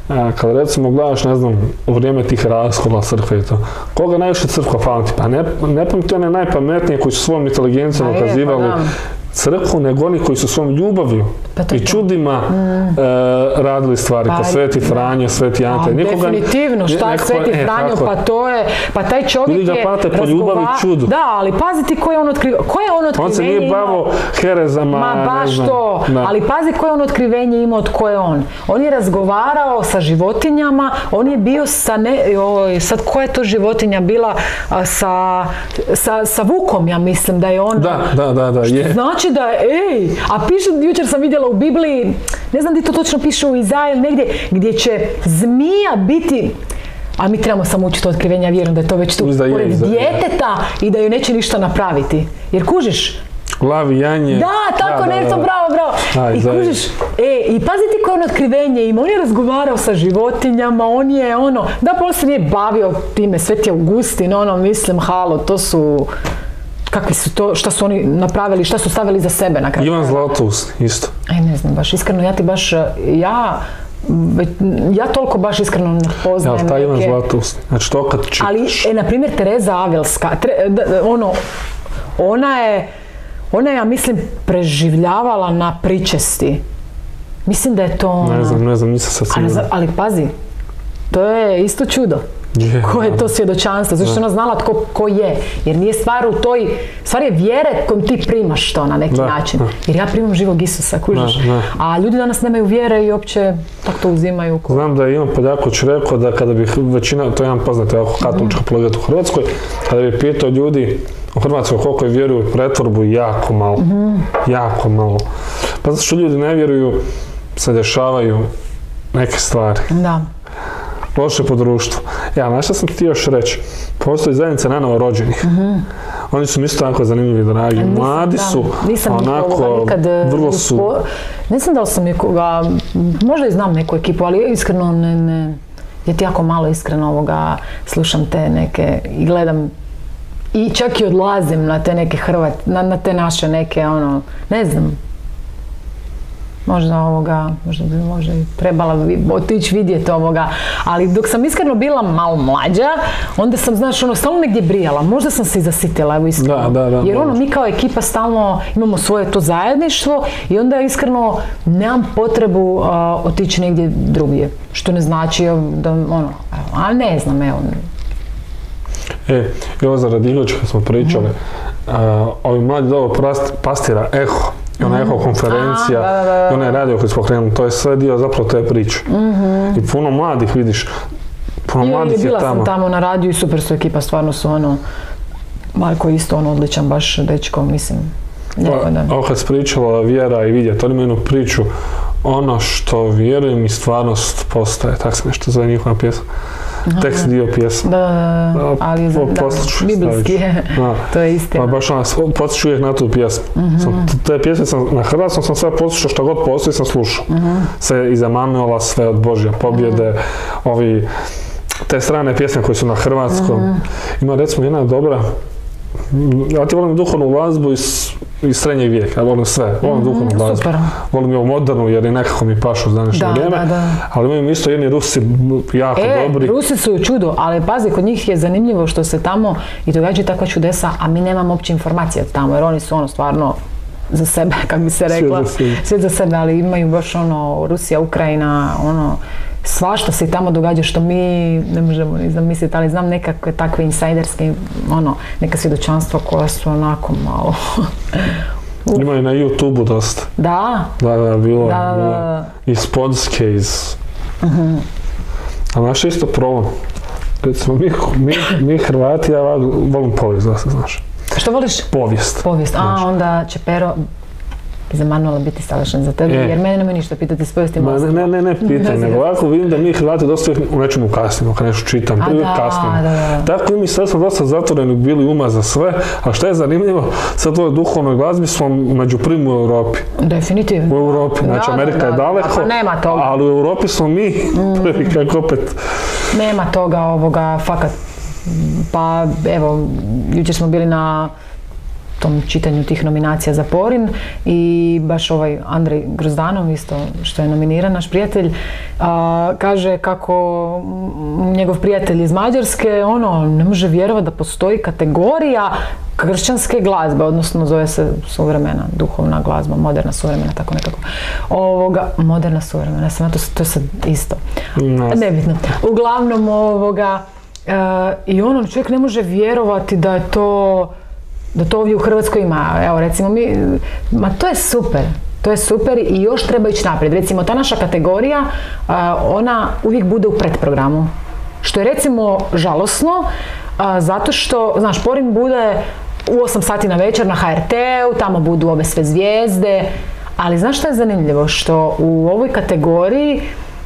A, kad recimo gledaš, ne znam, u vrijeme tih raskola crkve i to, koga najviše crkva pamti? Pa ne, ne pamti one najpametnije koji su svojom inteligencijom dokazivali crkvu, nego oni koji su svom ljubavlju pa i čudima mm. e, radili stvari, pa, kao Sveti Franjo, Sveti Ante. A, nikoga, definitivno, šta je Sveti e, Franjo, pa to je, pa taj čovjek je razgovara... Da, ali paziti ko je on otkrivenje, ko je on otkrivenje on se nije bavio herezama, ma baš ne znam, to, da. Ali pazi ko je on otkrivenje imao, od ko je on. On je razgovarao sa životinjama, on je bio sa, ne, oj, sad koja je to životinja bila, a, sa, sa, sa vukom, ja mislim da je on... Da, da, da, da, je. Znači da, ej, a piše, jučer sam vidjela u Bibliji, ne znam gdje to točno piše u Izaiji negdje, gdje će zmija biti, a mi trebamo samo učiti otkrivenja, vjerujem da je to već tu, pored djeteta i da joj neće ništa napraviti. Jer kužiš? Lavi, janje. Da, tako da, nešto, da, da. bravo, bravo. Aj, I kužiš, e, i paziti koje on otkrivenje ima, on je razgovarao sa životinjama, on je ono, da pa on se nije bavio time, Sveti Augustin, ono, mislim, halo, to su... Kakvi su to, šta su oni napravili, šta su stavili za sebe na kraju? Ivan Zlatoust, isto. Aj, ne znam, baš iskreno, ja ti baš, ja, ja toliko baš iskreno ne poznajem. Ja, taj Ivan Zlatoust, znači to kad čitaš. Ali, e, na primjer, Tereza Avilska, tre, ono, ona je, ona je, ja mislim, preživljavala na pričesti. Mislim da je to ona... Ne znam, ne znam, nisam sad sigurno. Ali, ali pazi, to je isto čudo. Yeah, ko je to svjedočanstvo, zašto ona znala tko, ko je, jer nije stvar u toj, stvar je vjere kojom ti primaš to na neki da, način, da. Jer ja primam živog Isusa, kužiš, da, da. A ljudi danas nemaju vjere i uopće tako to uzimaju. Ko... Znam da je Ivan Poljaković rekao da kada bi većina, to je jedan poznat jako katolička mm. apologet u Hrvatskoj, kada bi pitao ljudi u Hrvatskoj koliko je vjeruju u pretvorbu, jako malo, mm. jako malo. Pa zato što ljudi ne vjeruju, se dešavaju neke stvari. Da. Loše po društvu. Ja, znaš šta sam ti još reći? Postoji zajednica nanovo rođenih. Mm-hmm. Oni su mi isto tako zanimljivi, dragi. Nisam, mladi su, da, nisam onako, nikad, vrlo su... Po... Nisam da li sam nekoga, možda i znam neku ekipu, ali iskreno ne, ne, ja ti jako malo iskreno ovoga slušam te neke i gledam i čak i odlazim na te neke Hrvat, na, na te naše neke, ono, ne znam. Možda ovoga, možda bi možda trebala otići vidjeti ovoga, ali dok sam iskreno bila malo mlađa, onda sam, znaš, ono, stalno negdje brijala, možda sam se i zasitila, evo iskreno, da, da, da, jer ono, mi kao ekipa stalno imamo svoje to zajedništvo i onda iskreno nemam potrebu uh, otići negdje drugdje, što ne znači da, ono, a ne znam, evo. E, evo za Radilovića kad smo pričali, mm-hmm. uh, ovi mlađi dobo pastira Eho, i ona Eho konferencija, a, da, da, da. I onaj radio koji smo krenuli, to je sve dio zapravo te priče. Mm-hmm. I puno mladih, vidiš, puno I, mladih je tamo. Bila sam tamo na radiju i super su ekipa, stvarno su ono, Marko isto ono odličan baš dečko, mislim. Ovo kad si pričala Vjera i Vidjet, oni imaju jednu priču, ono što vjerujem i stvarnost postaje, tako se nešto zove njihova pjesma. Aha. Tekst dio pjesma. Da, da, da, ali za, da, biblijski je, to je istina. Pa baš ono, podsjeću uvijek na tu pjesmu. Uh-huh. Sam, te pjesme sam, na hrvatskom sam sve poslušao, što god postoji sam slušao. Uh-huh. Sve iz Emanuela, sve od Božja pobjede, uh-huh. ovi, te strane pjesme koje su na hrvatskom. Uh-huh. Ima recimo jedna dobra, ja ti volim duhovnu glazbu iz, iz srednjeg vijeka, ja volim sve, volim mm-hmm, duhovnu glazbu. Super. Volim je modernu jer je nekako mi pašu uz današnje da, vrijeme, da, da. Ali imaju isto jedni Rusi jako e, dobri. Rusi su čudo, ali pazi, kod njih je zanimljivo što se tamo i događaju takva čudesa, a mi nemamo uopće informacije od tamo, jer oni su ono stvarno za sebe, kako bi se rekla, sve za sebe, ali imaju baš ono, Rusija, Ukrajina, ono, svašta se i tamo događa što mi ne možemo ni zamisliti, ali znam nekakve takve insajderske, ono, neka svjedočanstva koja su onako malo... Ima i na YouTubeu dosta. Da? Da, da, bilo je. Da, da. Iz Podske, iz... Uh-huh. A naš isto problem. Recimo, mi, mi, mi Hrvati, ja volim povijest, da se znaš. Što voliš? Povijest. Povijest, a znači. Onda će Pero iz Emanuela biti savršen za tebe, e. jer mene nema ništa pitati s povijestima. Ne, ne, ne, ne pitaj, nego ovako vidim da mi Hrvati dosta u nečemu kasnimo, kad nešto čitam, a uvijek da, kasnimo. Da, da. Tako i mi sad smo dosta zatvoreni bili uma za sve, a što je zanimljivo, sad ovoj duhovnoj glazbi smo među prvim u Europi. Definitivno. U Europi, znači da, Amerika da, je daleko, pa nema toga. Ali u Europi smo mi mm. prvi, kako opet. Nema toga ovoga, fakat. Pa evo, jučer smo bili na tom čitanju tih nominacija za Porin i baš ovaj Andrej Grozdanov isto što je nominiran, naš prijatelj, a, kaže kako njegov prijatelj iz Mađarske ono ne može vjerovati da postoji kategorija kršćanske glazbe, odnosno zove se suvremena duhovna glazba, moderna suvremena, tako nekako. Ovoga, moderna suvremena, sam to, to je sad isto. No. Nebitno. Uglavnom ovoga, e, i ono, čovjek ne može vjerovati da je to, da to ovdje u Hrvatskoj ima. Evo recimo mi, ma to je super. To je super i još treba ići naprijed. Recimo ta naša kategorija, a, ona uvijek bude u pretprogramu. Što je recimo žalosno, a, zato što, znaš, Porin bude u osam sati na večer na ha er te-u, tamo budu ove sve zvijezde, ali znaš što je zanimljivo? Što u ovoj kategoriji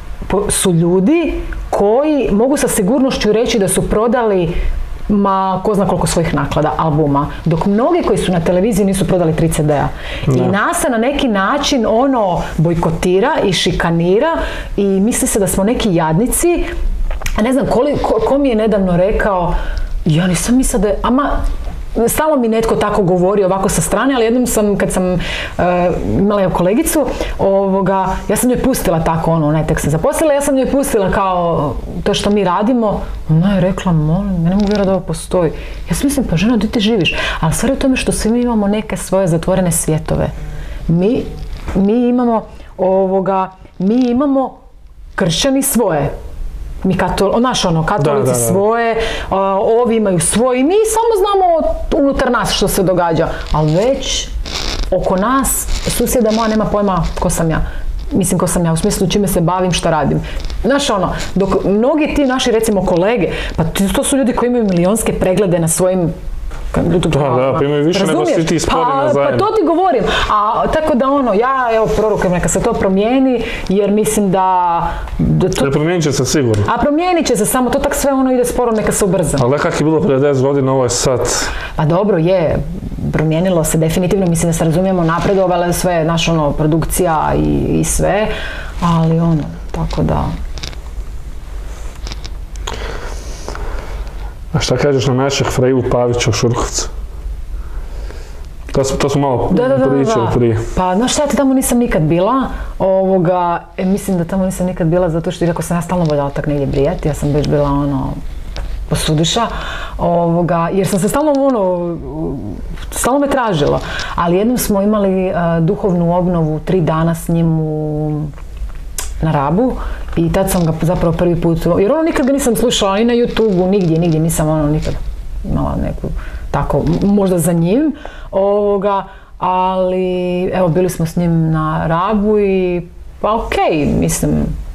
su ljudi koji mogu sa sigurnošću reći da su prodali ma ko zna koliko svojih naklada, albuma, dok mnogi koji su na televiziji nisu prodali tri ce de-a. I nas se na neki način ono bojkotira i šikanira i misli se da smo neki jadnici. Ne znam, ko, ko mi je nedavno rekao, ja nisam mislila da je, ama stalno mi netko tako govori ovako sa strane, ali jednom sam, kad sam uh, imala je kolegicu, ovoga, ja sam joj pustila tako ono, ne tek se zaposlila, ja sam joj pustila kao to što mi radimo, ona je rekla, molim, ja ne mogu vjerovati da ovo postoji. Ja sam mislim, pa žena, gdje ti živiš? Ali stvar je u tome što svi mi imamo neke svoje zatvorene svjetove. Mi, mi imamo ovoga, mi imamo kršćani svoje. Mi katol, naš ono, katolici da, da, da. svoje, uh, ovi imaju svoje i mi samo znamo unutar nas što se događa. Ali već oko nas, susjeda moja nema pojma ko sam ja. Mislim ko sam ja, u smislu čime se bavim, šta radim. Znaš ono, dok mnogi ti naši recimo kolege, pa to su ljudi koji imaju milijonske preglede na svojim YouTube da, da, pa imaju više nego svi ti Sporina pa, zajedno. Pa to ti govorim. A tako da ono, ja evo prorokujem neka se to promijeni, jer mislim da... Da, to, da promijenit će se sigurno. A promijenit će se, samo to tak sve ono ide sporo, neka se ubrza. Ali kak je bilo prije deset godina, ovo je sad... Pa dobro, je, promijenilo se definitivno, mislim da se razumijemo, napredovale sve, naš ono, produkcija i, i sve, ali ono, tako da... A šta kažeš na našeg Freju Pavića u Šurkovcu? To, to smo malo da, da, da, pričali da. prije. Pa znaš šta, ja tamo nisam nikad bila, ovoga, e, mislim da tamo nisam nikad bila zato što iako sam ja stalno voljela tak negdje brijati, ja sam već bila ono posudiša, ovoga, jer sam se stalno ono, stalno me tražilo, ali jednom smo imali uh, duhovnu obnovu tri dana s njim u na Rabu i tad sam ga zapravo prvi put, jer ono nikad ga nisam slušala ni na YouTubeu, nigdje, nigdje nisam ono nikad imala neku tako, možda za njim, ovoga, ali evo bili smo s njim na Rabu i pa okej, okay, mislim,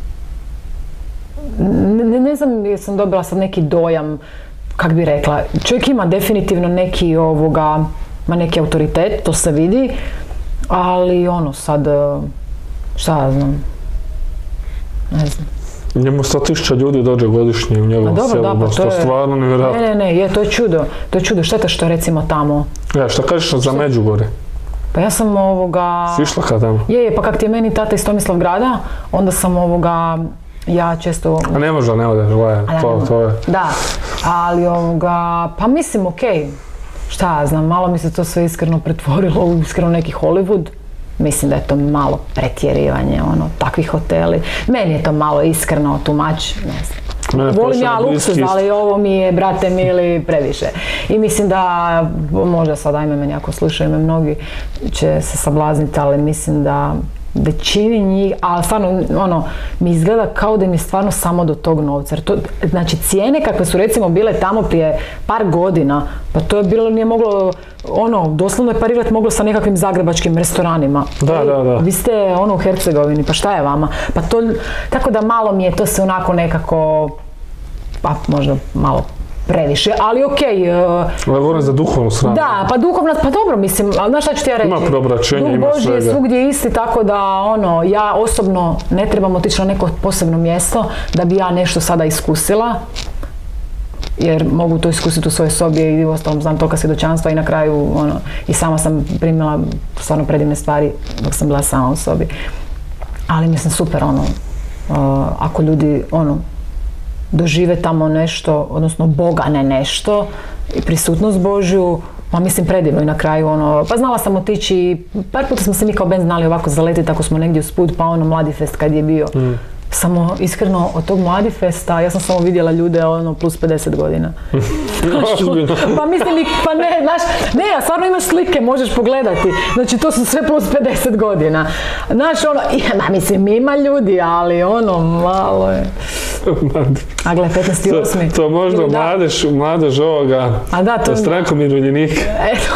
ne, ne znam jesam dobila sad neki dojam, kak bi rekla, čovjek ima definitivno neki ovoga, ima neki autoritet, to se vidi, ali ono sad, šta ja znam, ne znam. Njemu sto tisuća ljudi dođe godišnje u njegovom selu, da, pa to je stvarno nevjerojatno. Ne, ne, ne, je, to je čudo, to je čudo, šteta što recimo tamo. Ja, šta kažeš za Međugorje? Pa ja sam ovoga... Si išla kad tamo? Je, je, pa kak ti je meni tata iz Tomislavgrada, onda sam ovoga, ja često... A ne može, ne odeš, to, to je... Da, ali ovoga, pa mislim, okej, okay, šta ja znam, malo mi se to sve iskreno pretvorilo u iskreno neki Hollywood. Mislim da je to malo pretjerivanje, ono, takvi hoteli. Meni je to malo iskreno, tumač, ne znam. Volim ja luksuz, ali ovo mi je, brate mili, previše. I mislim da, možda sad ajme meni ako slušaju me mnogi, će se sablazniti, ali mislim da većini njih, ali stvarno, ono, mi izgleda kao da mi je stvarno samo do tog novca. To, znači, cijene kakve su recimo bile tamo prije par godina, pa to je bilo, nije moglo, ono, doslovno je parirati moglo sa nekakvim zagrebačkim restoranima. Da, e, da, da. Vi ste, ono, u Hercegovini, pa šta je vama? Pa to, tako da malo mi je to se onako nekako, pa možda malo previše, ali okej. Okay, uh, govorim za duhovnu stranu. Da, pa duhovna, pa dobro mislim, ali znaš šta ću ti ja reći? Ima preobraćenja, ima Duh Božji svega. je svugdje isti, tako da ono, ja osobno ne trebam otići na neko posebno mjesto da bi ja nešto sada iskusila, jer mogu to iskusiti u svojoj sobi i uostalom znam toka svjedočanstva i na kraju ono, i sama sam primila stvarno predivne stvari dok sam bila sama u sobi. Ali mislim super ono, uh, ako ljudi ono, dožive tamo nešto, odnosno Boga ne nešto, i prisutnost Božju, Pa mislim predivno i na kraju ono, pa znala sam otići, par puta smo se mi kao band znali ovako zaletiti ako smo negdje usput, pa ono Mladifest kad je bio. Mm. Samo iskreno od tog Mladifesta ja sam samo vidjela ljude ono plus pedeset godina. Pa mislim, pa ne, znaš, ne, a stvarno imaš slike, možeš pogledati. Znači to su sve plus pedeset godina. Znaš ono, ja, mislim ima ljudi, ali ono malo je. A gle, petnaesti osmi To, to možda mladež, mladež ovoga, a da, to strankom umirovljenika. Eto.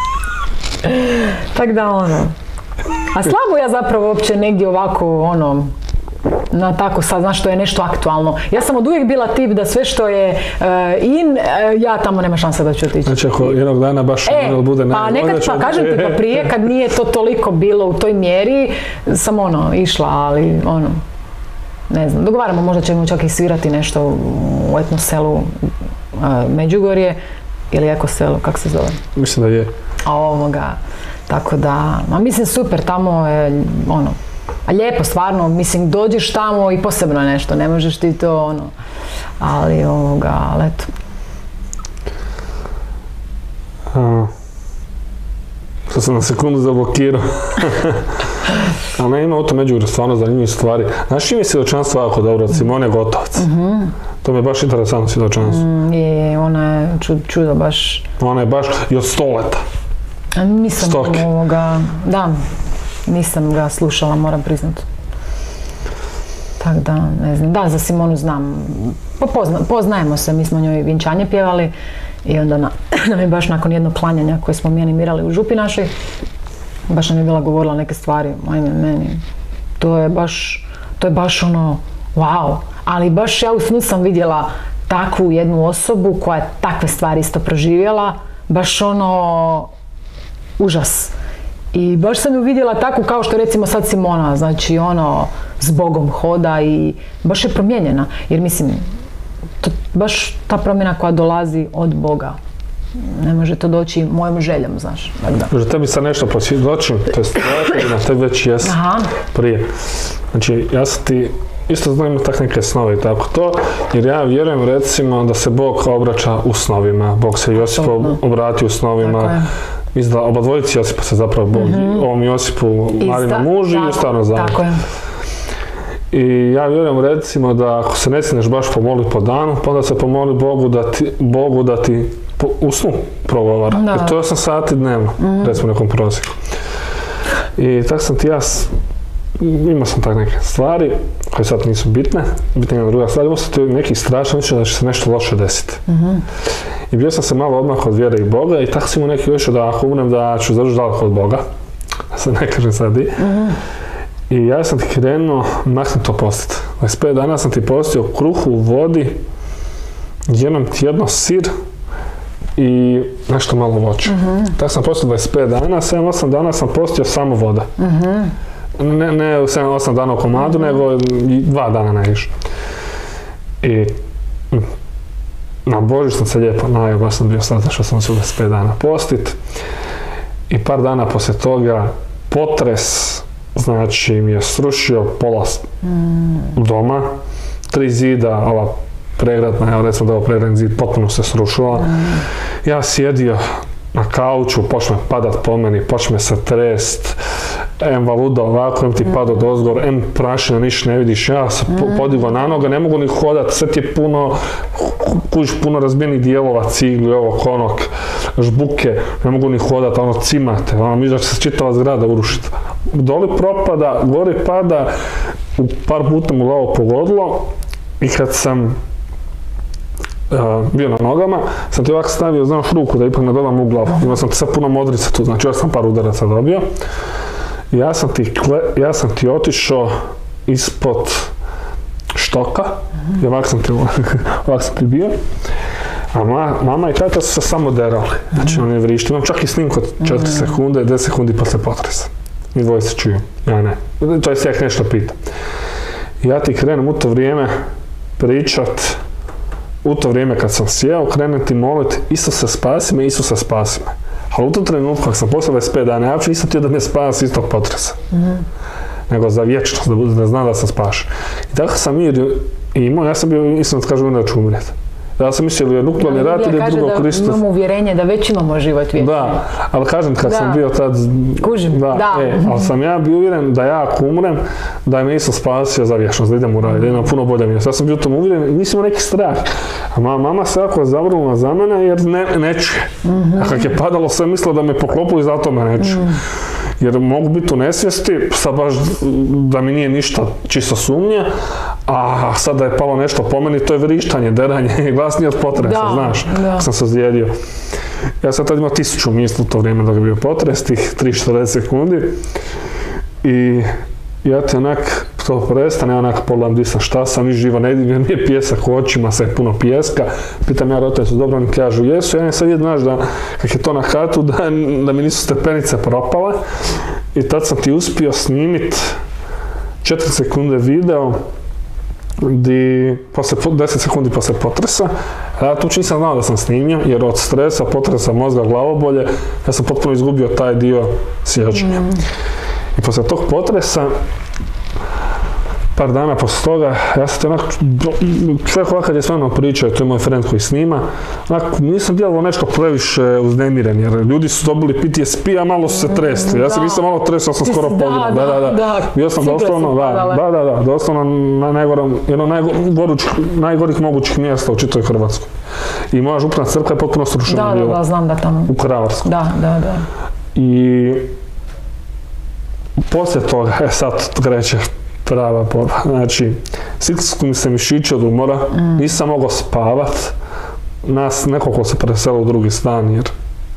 Tak da ono. A slabo ja zapravo uopće negdje ovako ono, na tako sad, znaš, što je nešto aktualno. Ja sam od uvijek bila tip da sve što je uh, in, uh, ja tamo nema šanse da ću otići. Znači ako jednog dana baš e, ono bude... Pa nekad, pa ću... kažem ti, pa prije kad nije to toliko bilo u toj mjeri, sam ono, išla, ali ono, ne znam, dogovaramo, možda ćemo čak i svirati nešto u etno selu uh, Međugorje ili eko selo, kako se zove? Mislim da je. A ovoga, tako da, ma mislim super, tamo je ono, a lijepo stvarno, mislim dođeš tamo i posebno je nešto, ne možeš ti to ono, ali ovoga, ali eto. Sad sam na sekundu zablokirao. Ali ne, ima u to Međugorje stvarno zanimljivih stvari. Znaš im je svjedočanstvo jako dobro od Simone Gotovac? Mm-hmm. To mi je baš interesantno svjedočanstvo. Mm, je, ona je čudo, čudo baš. Ona je baš i od stoleta. A nisam Stoke. ovoga, da, nisam ga slušala, moram priznati. Tak da, ne znam, da, za Simonu znam, Pozna, poznajemo se, mi smo njoj vjenčanje pjevali i onda na, nam je baš nakon jednog klanjanja koje smo mi animirali u župi našoj, baš nam je bila govorila neke stvari, ajme meni, to je baš, to je baš ono, wow, ali baš ja u snu sam vidjela takvu jednu osobu koja je takve stvari isto proživjela, baš ono, užas. I baš sam ju vidjela takvu kao što recimo sad Simona, znači ono, s Bogom hoda i baš je promijenjena, jer mislim, to, baš ta promjena koja dolazi od Boga. Ne može to doći mojom željom, znaš. Da. Tebi sad nešto posvjedočim, to je stvarno, na tebi već jesi prije. Znači, ja sam ti isto znam tak neke snove i tako to, jer ja vjerujem recimo da se Bog obraća u snovima. Bog se Josipu obrati u snovima. Mislim da oba dvojici Josipa se zapravo Bog, mm-hmm. ovom Josipu Marina muži i u Starom Zavjetu. Tako je. I ja vjerujem recimo da ako se ne stineš baš pomoliti po danu, pa onda se pomoli Bogu da ti, Bogu da ti po, u snu progovara. Da. Jer to je osam sati dnevno, mm-hmm. recimo nekom prosjeku. I tako sam ti ja, imao sam tak neke stvari koje sad nisu bitne, bitna jedna druga stvar, imao sam ti neki strašan mišljen da će se nešto loše desiti. Mm-hmm. I bio sam se malo odmah od vjere i Boga i tako sam mu neki više da ako umrem da ću završiti daleko od Boga. Da se ne kažem sad i. Mm-hmm. I ja sam ti krenuo nakon to postiti. dvadeset pet dana sam ti postio kruhu u vodi, jednom tjedno sir i nešto malo voća. Mm-hmm. Tako sam postio dvadeset pet dana, sedam osam dana sam postio samo voda. Mm-hmm. Ne, ne sedam osam dana u komadu, mm-hmm. nego dva dana najviše. I na Božić sam se lijepo najao, baš sam bio sretan što sam se dvadeset pet dana postit. I par dana poslije toga potres, znači mi je srušio pola mm. doma, tri zida, ova pregradna, evo recimo da ovo pregradni zid potpuno se srušila. Mm. Ja sjedio na kauču, počne padat po meni, počne se trest, em valuda ovako, em ti mm. pada dozgor, em prašina, niš ne vidiš, ja se mm. podigao na noga, ne mogu ni hodat, sve ti je puno, kužiš puno razbijenih dijelova, cigli, ovo, konok, žbuke, ne mogu ni hodat, ono cimate, ono mi da će se čitava zgrada urušiti. Doli propada, gori pada, u par puta mu glavo pogodilo i kad sam Uh, bio na nogama, sam ti ovako stavio, znaš, ruku da ipak ne dodam u glavu. Imao sam ti sad puno modrica tu, znači ja sam par udaraca dobio. I ja sam ti, kle, ja sam ti otišao ispod štoka i ovako sam ti, ovako sam ti bio. A ma, mama i tata su se samo derali, znači on je vrišti. Imam čak i snimku od četiri sekunde, deset sekundi posle potresa. Mi dvoje se čuju, ja ne. To je sjek nešto pita. I ja ti krenem u to vrijeme pričat. U to vrijeme kad sam sjeo, krenem ti molit, Isuse spasi me, Isuse spasi me. Ali u tom trenutku, kad sam poslao dvadeset pet dana, ja uopće nisam htio da me spasi iz tog potresa. Mm-hmm. Nego za vječnost, da, da znam da sam spašen. I tako sam mir imao, ja sam bio, istom da kažem, da ću umrijeti. Ja sam mislio je nuklearni rat ili je drugo Kristus. Imamo uvjerenje da već imamo život vječni. Da, ali kažem kad da. sam bio tad... Kužim, da. da. E, ali sam ja bio uvjeren da ja ako umrem, da me Isus spasio za vječnost, da idem u raj, da idem puno bolje mjesto. Ja sam bio tom uvjeren i nisam imao neki strah. A moja mama se jako zavrnula za mene jer ne, ne čuje. Mm-hmm. A kak je padalo sve mislila da me poklopilo i zato me ne čuje. Mm. Jer mogu biti u nesvijesti, sad baš da mi nije ništa čisto sumnje, a sad da je palo nešto po meni, to je vrištanje, deranje, glasnije od potresa, da, znaš, da. Sam se ozlijedio. Ja sam tad imao tisuću misli u to vrijeme dok je bio potres, tih trideset do četrdeset sekundi. I ja ti onak to prestane, ja onak pogledam di sam, šta sam, ni živo ne vidim, nije pjesak u očima, sve je puno pijeska. Pitam ja roditelji su dobro, oni kažu jesu, ja ne sad vidim, znaš, da kak je to na katu, da, da mi nisu stepenice propale. I tad sam ti uspio snimit četiri sekunde video di, posle, deset sekundi poslije potresa. Ja tu nisam znao da sam snimio, jer od stresa, potresa mozga, glavobolje, ja sam potpuno izgubio taj dio sjećanja. Mm. I poslije tog potresa, par dana poslije toga, ja sam te onako, čovjek ovak kad je s mnom pričao, to je moj friend koji snima, onako nisam djelovao nešto previše uznemiren, jer ljudi su dobili P T S P, a malo su se tresli. Ja sam nisam malo tresao, sam skoro poginuo. Da, da, da. da. Bio sam doslovno, da, da, da, da, doslovno na najgorom, jedno najgoruć, najgorih mogućih mjesta u čitoj Hrvatskoj. I moja župna crkva je potpuno srušena bila. Da, da, znam da tamo. U Kravarsku. Da, da, da. I poslije toga, e sad kreće prava borba. Znači, stisku mi se mišići od umora, mm. nisam mogao spavat, nas nekoliko se preselo u drugi stan, jer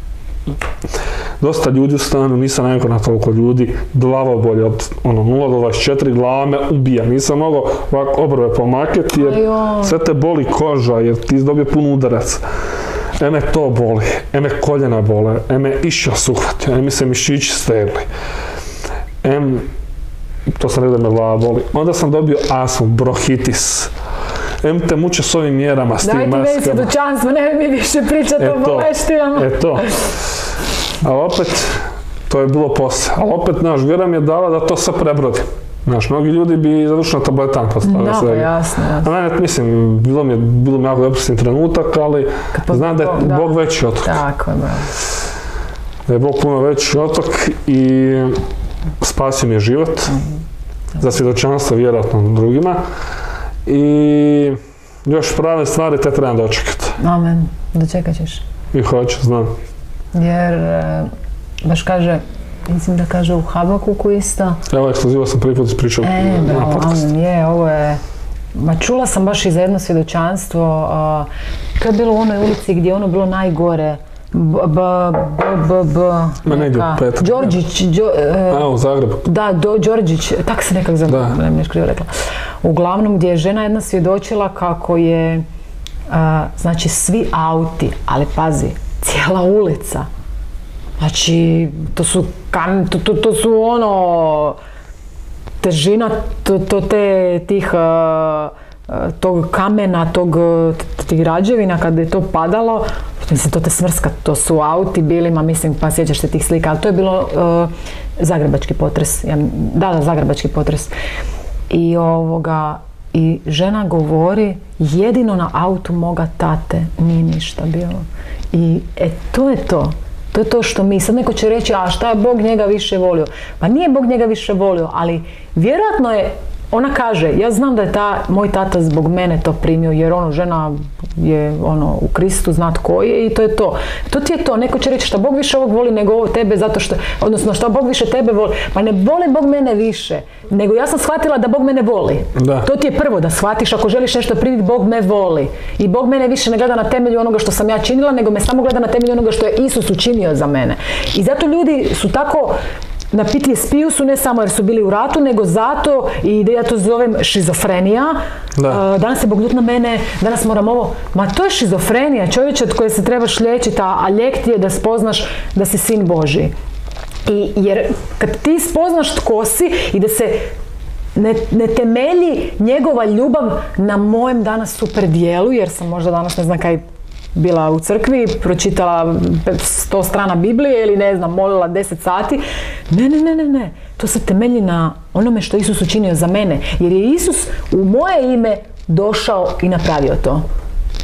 dosta ljudi u stanu, nisam najko na toliko ljudi, glavobolje od ono, nula do dvadeset četiri, glava me ubija, nisam mogao ovako obrve pomaketi, jer sve te boli koža, jer ti dobije pun udarac. Eme to boli, eme koljena bole, eme išćas uhvatio, eme se mišići stegli. Em, to sam rekao da me glava boli. Onda sam dobio astmu, bronhitis. Em te muče s ovim mjerama, s tim maskama. Daj ti već svjedočanstvo, ne mi više pričati o boleštinama. E to. Ali opet, to je bilo poslije. Ali opet, znaš, vjera mi je dala da to sve prebrodim. Znaš, mnogi ljudi bi završili na tabletan postavili da, sve. Da, jasno, jasno. A ne, mislim, bilo mi je, bilo mi jako depresivan trenutak, ali znam da je da. Bog veći otok. Tako je, bravo. Da je Bog puno veći otok i spasio mi je život. Mm-hmm. Za svjedočanstvo vjerojatno drugima. I još prave stvari te trebam dočekati. Amen, dočekat ćeš. I hoću, znam. Jer, baš kaže, mislim da kaže u Habakuku isto. Evo, ekskluzivo sam prvi put ispričao e, na bravo, podcast. Amen, je, ovo je... Ma čula sam baš i za jedno svjedočanstvo. Uh, to je bilo u onoj ulici gdje je ono bilo najgore. B, b, b, b, Ma negdje u petak. Đorđić. Đo, uh, A, u Zagrebu. Da, do, Đorđić, tak se nekak zove, ne mi nešto krivo rekla. Uglavnom gdje je žena jedna svjedočila kako je, uh, znači svi auti, ali pazi, cijela ulica. Znači, to su, kam, to, to, to su ono, težina to, to te, tih, uh, tog kamena, tog, tih građevina, kada je to padalo, mislim, to te smrska, to su auti bili, ma mislim, pa sjećaš se tih slika, ali to je bilo uh, zagrebački potres, ja, da, da, zagrebački potres. I ovoga, i žena govori, jedino na autu moga tate nije ništa bilo. I e, to je to. To je to što mi, sad neko će reći, a šta je Bog njega više volio? Pa nije Bog njega više volio, ali vjerojatno je, ona kaže, ja znam da je ta, moj tata zbog mene to primio, jer ono, žena je ono, u Kristu, zna tko je i to je to. To ti je to, neko će reći šta Bog više ovog voli nego ovo tebe, zato što, odnosno šta Bog više tebe voli. Pa ne voli Bog mene više, nego ja sam shvatila da Bog mene voli. Da. To ti je prvo da shvatiš, ako želiš nešto primiti, Bog me voli. I Bog mene više ne gleda na temelju onoga što sam ja činila, nego me samo gleda na temelju onoga što je Isus učinio za mene. I zato ljudi su tako na P T S P-u su ne samo jer su bili u ratu, nego zato, i da ja to zovem šizofrenija, da. Uh, danas je Bog ljut na mene, danas moram ovo, ma to je šizofrenija, čovječe od koje se trebaš liječiti, a lijek ti je da spoznaš da si sin Božji. I, jer kad ti spoznaš tko si i da se ne, ne temelji njegova ljubav na mojem danas super dijelu, jer sam možda danas ne znam kaj bila u crkvi, pročitala sto strana Biblije ili ne znam, molila deset sati. Ne, ne, ne, ne, ne. To se temelji na onome što Isus učinio za mene. Jer je Isus u moje ime došao i napravio to.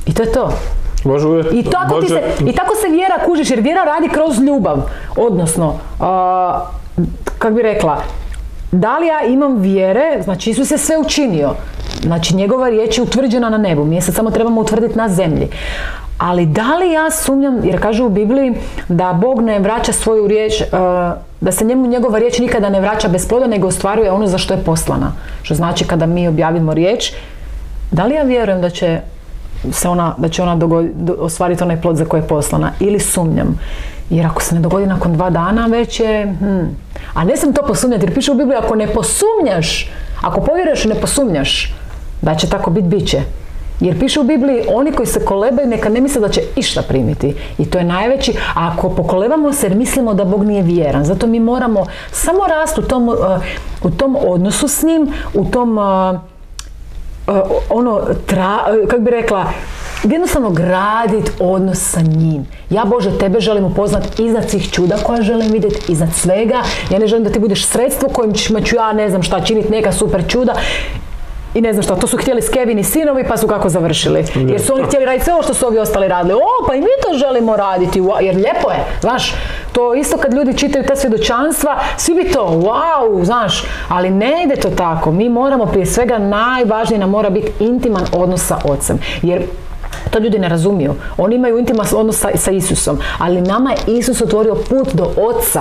I to je to. Bože uvijek, I tako, Bože... ti se, I tako se vjera kužiš, jer vjera radi kroz ljubav. Odnosno, uh, kako bi rekla, da li ja imam vjere, znači Isus je sve učinio. Znači njegova riječ je utvrđena na nebu, mi je sad samo trebamo utvrditi na zemlji. Ali da li ja sumnjam, jer kaže u Bibliji da Bog ne vraća svoju riječ, uh, da se njemu njegova riječ nikada ne vraća bez ploda, nego ostvaruje ono za što je poslana. Što znači kada mi objavimo riječ, da li ja vjerujem da će se ona, da će ona dogodi, do, ostvariti onaj plod za koje je poslana, ili sumnjam. Jer ako se ne dogodi nakon dva dana, već je... Hmm. A ne sam to posumnjati, jer piše u Bibliji, ako ne posumnjaš, ako povjeruješ i ne posumnjaš, da će tako biti, bit će. Jer piše u Bibliji, oni koji se kolebaju, neka ne misle da će išta primiti. I to je najveći, a ako pokolebamo se jer mislimo da Bog nije vjeran, zato mi moramo samo rasti u tom, uh, u tom odnosu s njim, u tom... Uh, Uh, ono, tra, uh, kako bi rekla, jednostavno graditi odnos sa njim. Ja, Bože, tebe želim upoznati iznad svih čuda koja želim vidjeti, iznad svega. Ja ne želim da ti budeš sredstvo kojim ću ja ne znam šta činiti, neka super čuda. I ne znam šta, to su htjeli Skevini sinovi pa su kako završili. Jer su oni htjeli raditi sve ovo što su ovi ostali radili. O, pa i mi to želimo raditi, jer lijepo je, znaš. To isto kad ljudi čitaju ta svjedočanstva, svi bi to, wow, znaš. Ali ne ide to tako. Mi moramo prije svega, najvažnije nam mora biti intiman odnos sa Ocem. Jer to ljudi ne razumiju. Oni imaju intiman odnos sa, sa Isusom. Ali nama je Isus otvorio put do Oca.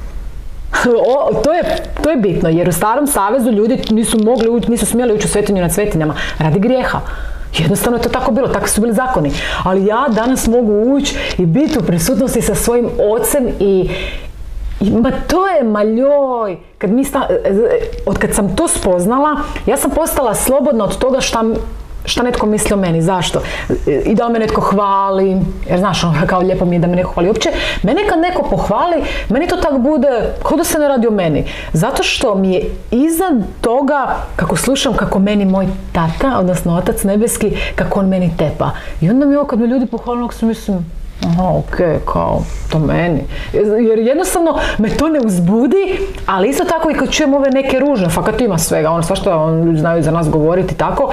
O, to, je, to je bitno, jer u Starom Savezu ljudi nisu mogli ući, nisu smjeli ući u svetinju nad svetinjama radi grijeha. Jednostavno je to tako bilo, tako su bili zakoni. Ali ja danas mogu ući i biti u prisutnosti sa svojim Ocem i, i ma to je maljoj. Kad mi sta, od kad sam to spoznala, ja sam postala slobodna od toga šta šta netko misli o meni, zašto? I da me netko hvali, jer znaš, ono, kao lijepo mi je da me neko hvali. Uopće, mene kad neko pohvali, meni to tak bude, kao da se ne radi o meni. Zato što mi je iznad toga, kako slušam kako meni moj tata, odnosno Otac nebeski, kako on meni tepa. I onda mi ovo kad me ljudi pohvali, ako sam mislim, aha, okej, okay, kao, to meni. Jer jednostavno me to ne uzbudi, ali isto tako i kad čujem ove neke ružne, fakat ima svega, ono, svašta on, ljudi znaju za nas govoriti tako,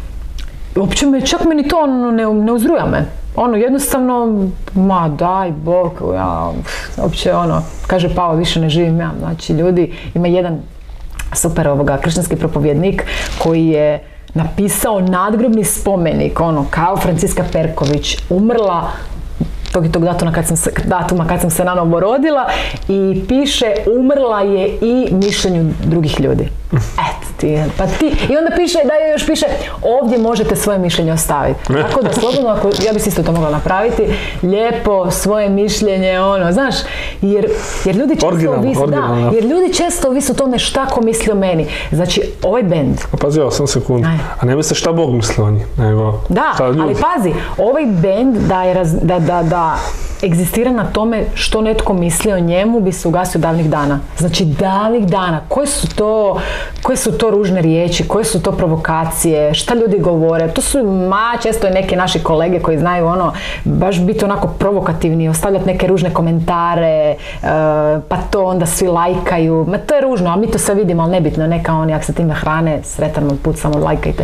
uopće me, čak meni to ono, ne, ne uzruja me. Ono, jednostavno, ma daj Bog, ja, uopće ono, kaže Pavo, više ne živim ja. Znači, ljudi, ima jedan super ovoga kršćanski propovjednik koji je napisao nadgrobni spomenik, ono, kao Franciska Perković, umrla tog i tog datuma kad sam se, datuma kad sam se nanovo rodila i piše umrla je i mišljenju drugih ljudi. Eto ti, pa ti, i onda piše, da je još piše, ovdje možete svoje mišljenje ostaviti. Tako da slobodno, ako, ja bi si isto to mogla napraviti, lijepo svoje mišljenje, ono, znaš, jer, jer ljudi često ovisi, da, jer ljudi često ovisi o tome šta ko misli o meni. Znači, ovaj bend. A pazi, evo, sam sekund. A ne misle šta Bog misli o njih, nego da, ali pazi, ovaj bend da je, raz, da, da, da, egzistira na tome što netko misli o njemu bi se ugasio davnih dana. Znači davnih dana. Koje su to, koje su to ružne riječi, koje su to provokacije, šta ljudi govore. To su ma često i neke naši kolege koji znaju ono baš biti onako provokativni, ostavljati neke ružne komentare, uh, pa to onda svi lajkaju. Ma to je ružno, a mi to sve vidimo, ali nebitno, neka oni ako se time hrane, sretan vam put, samo lajkajte.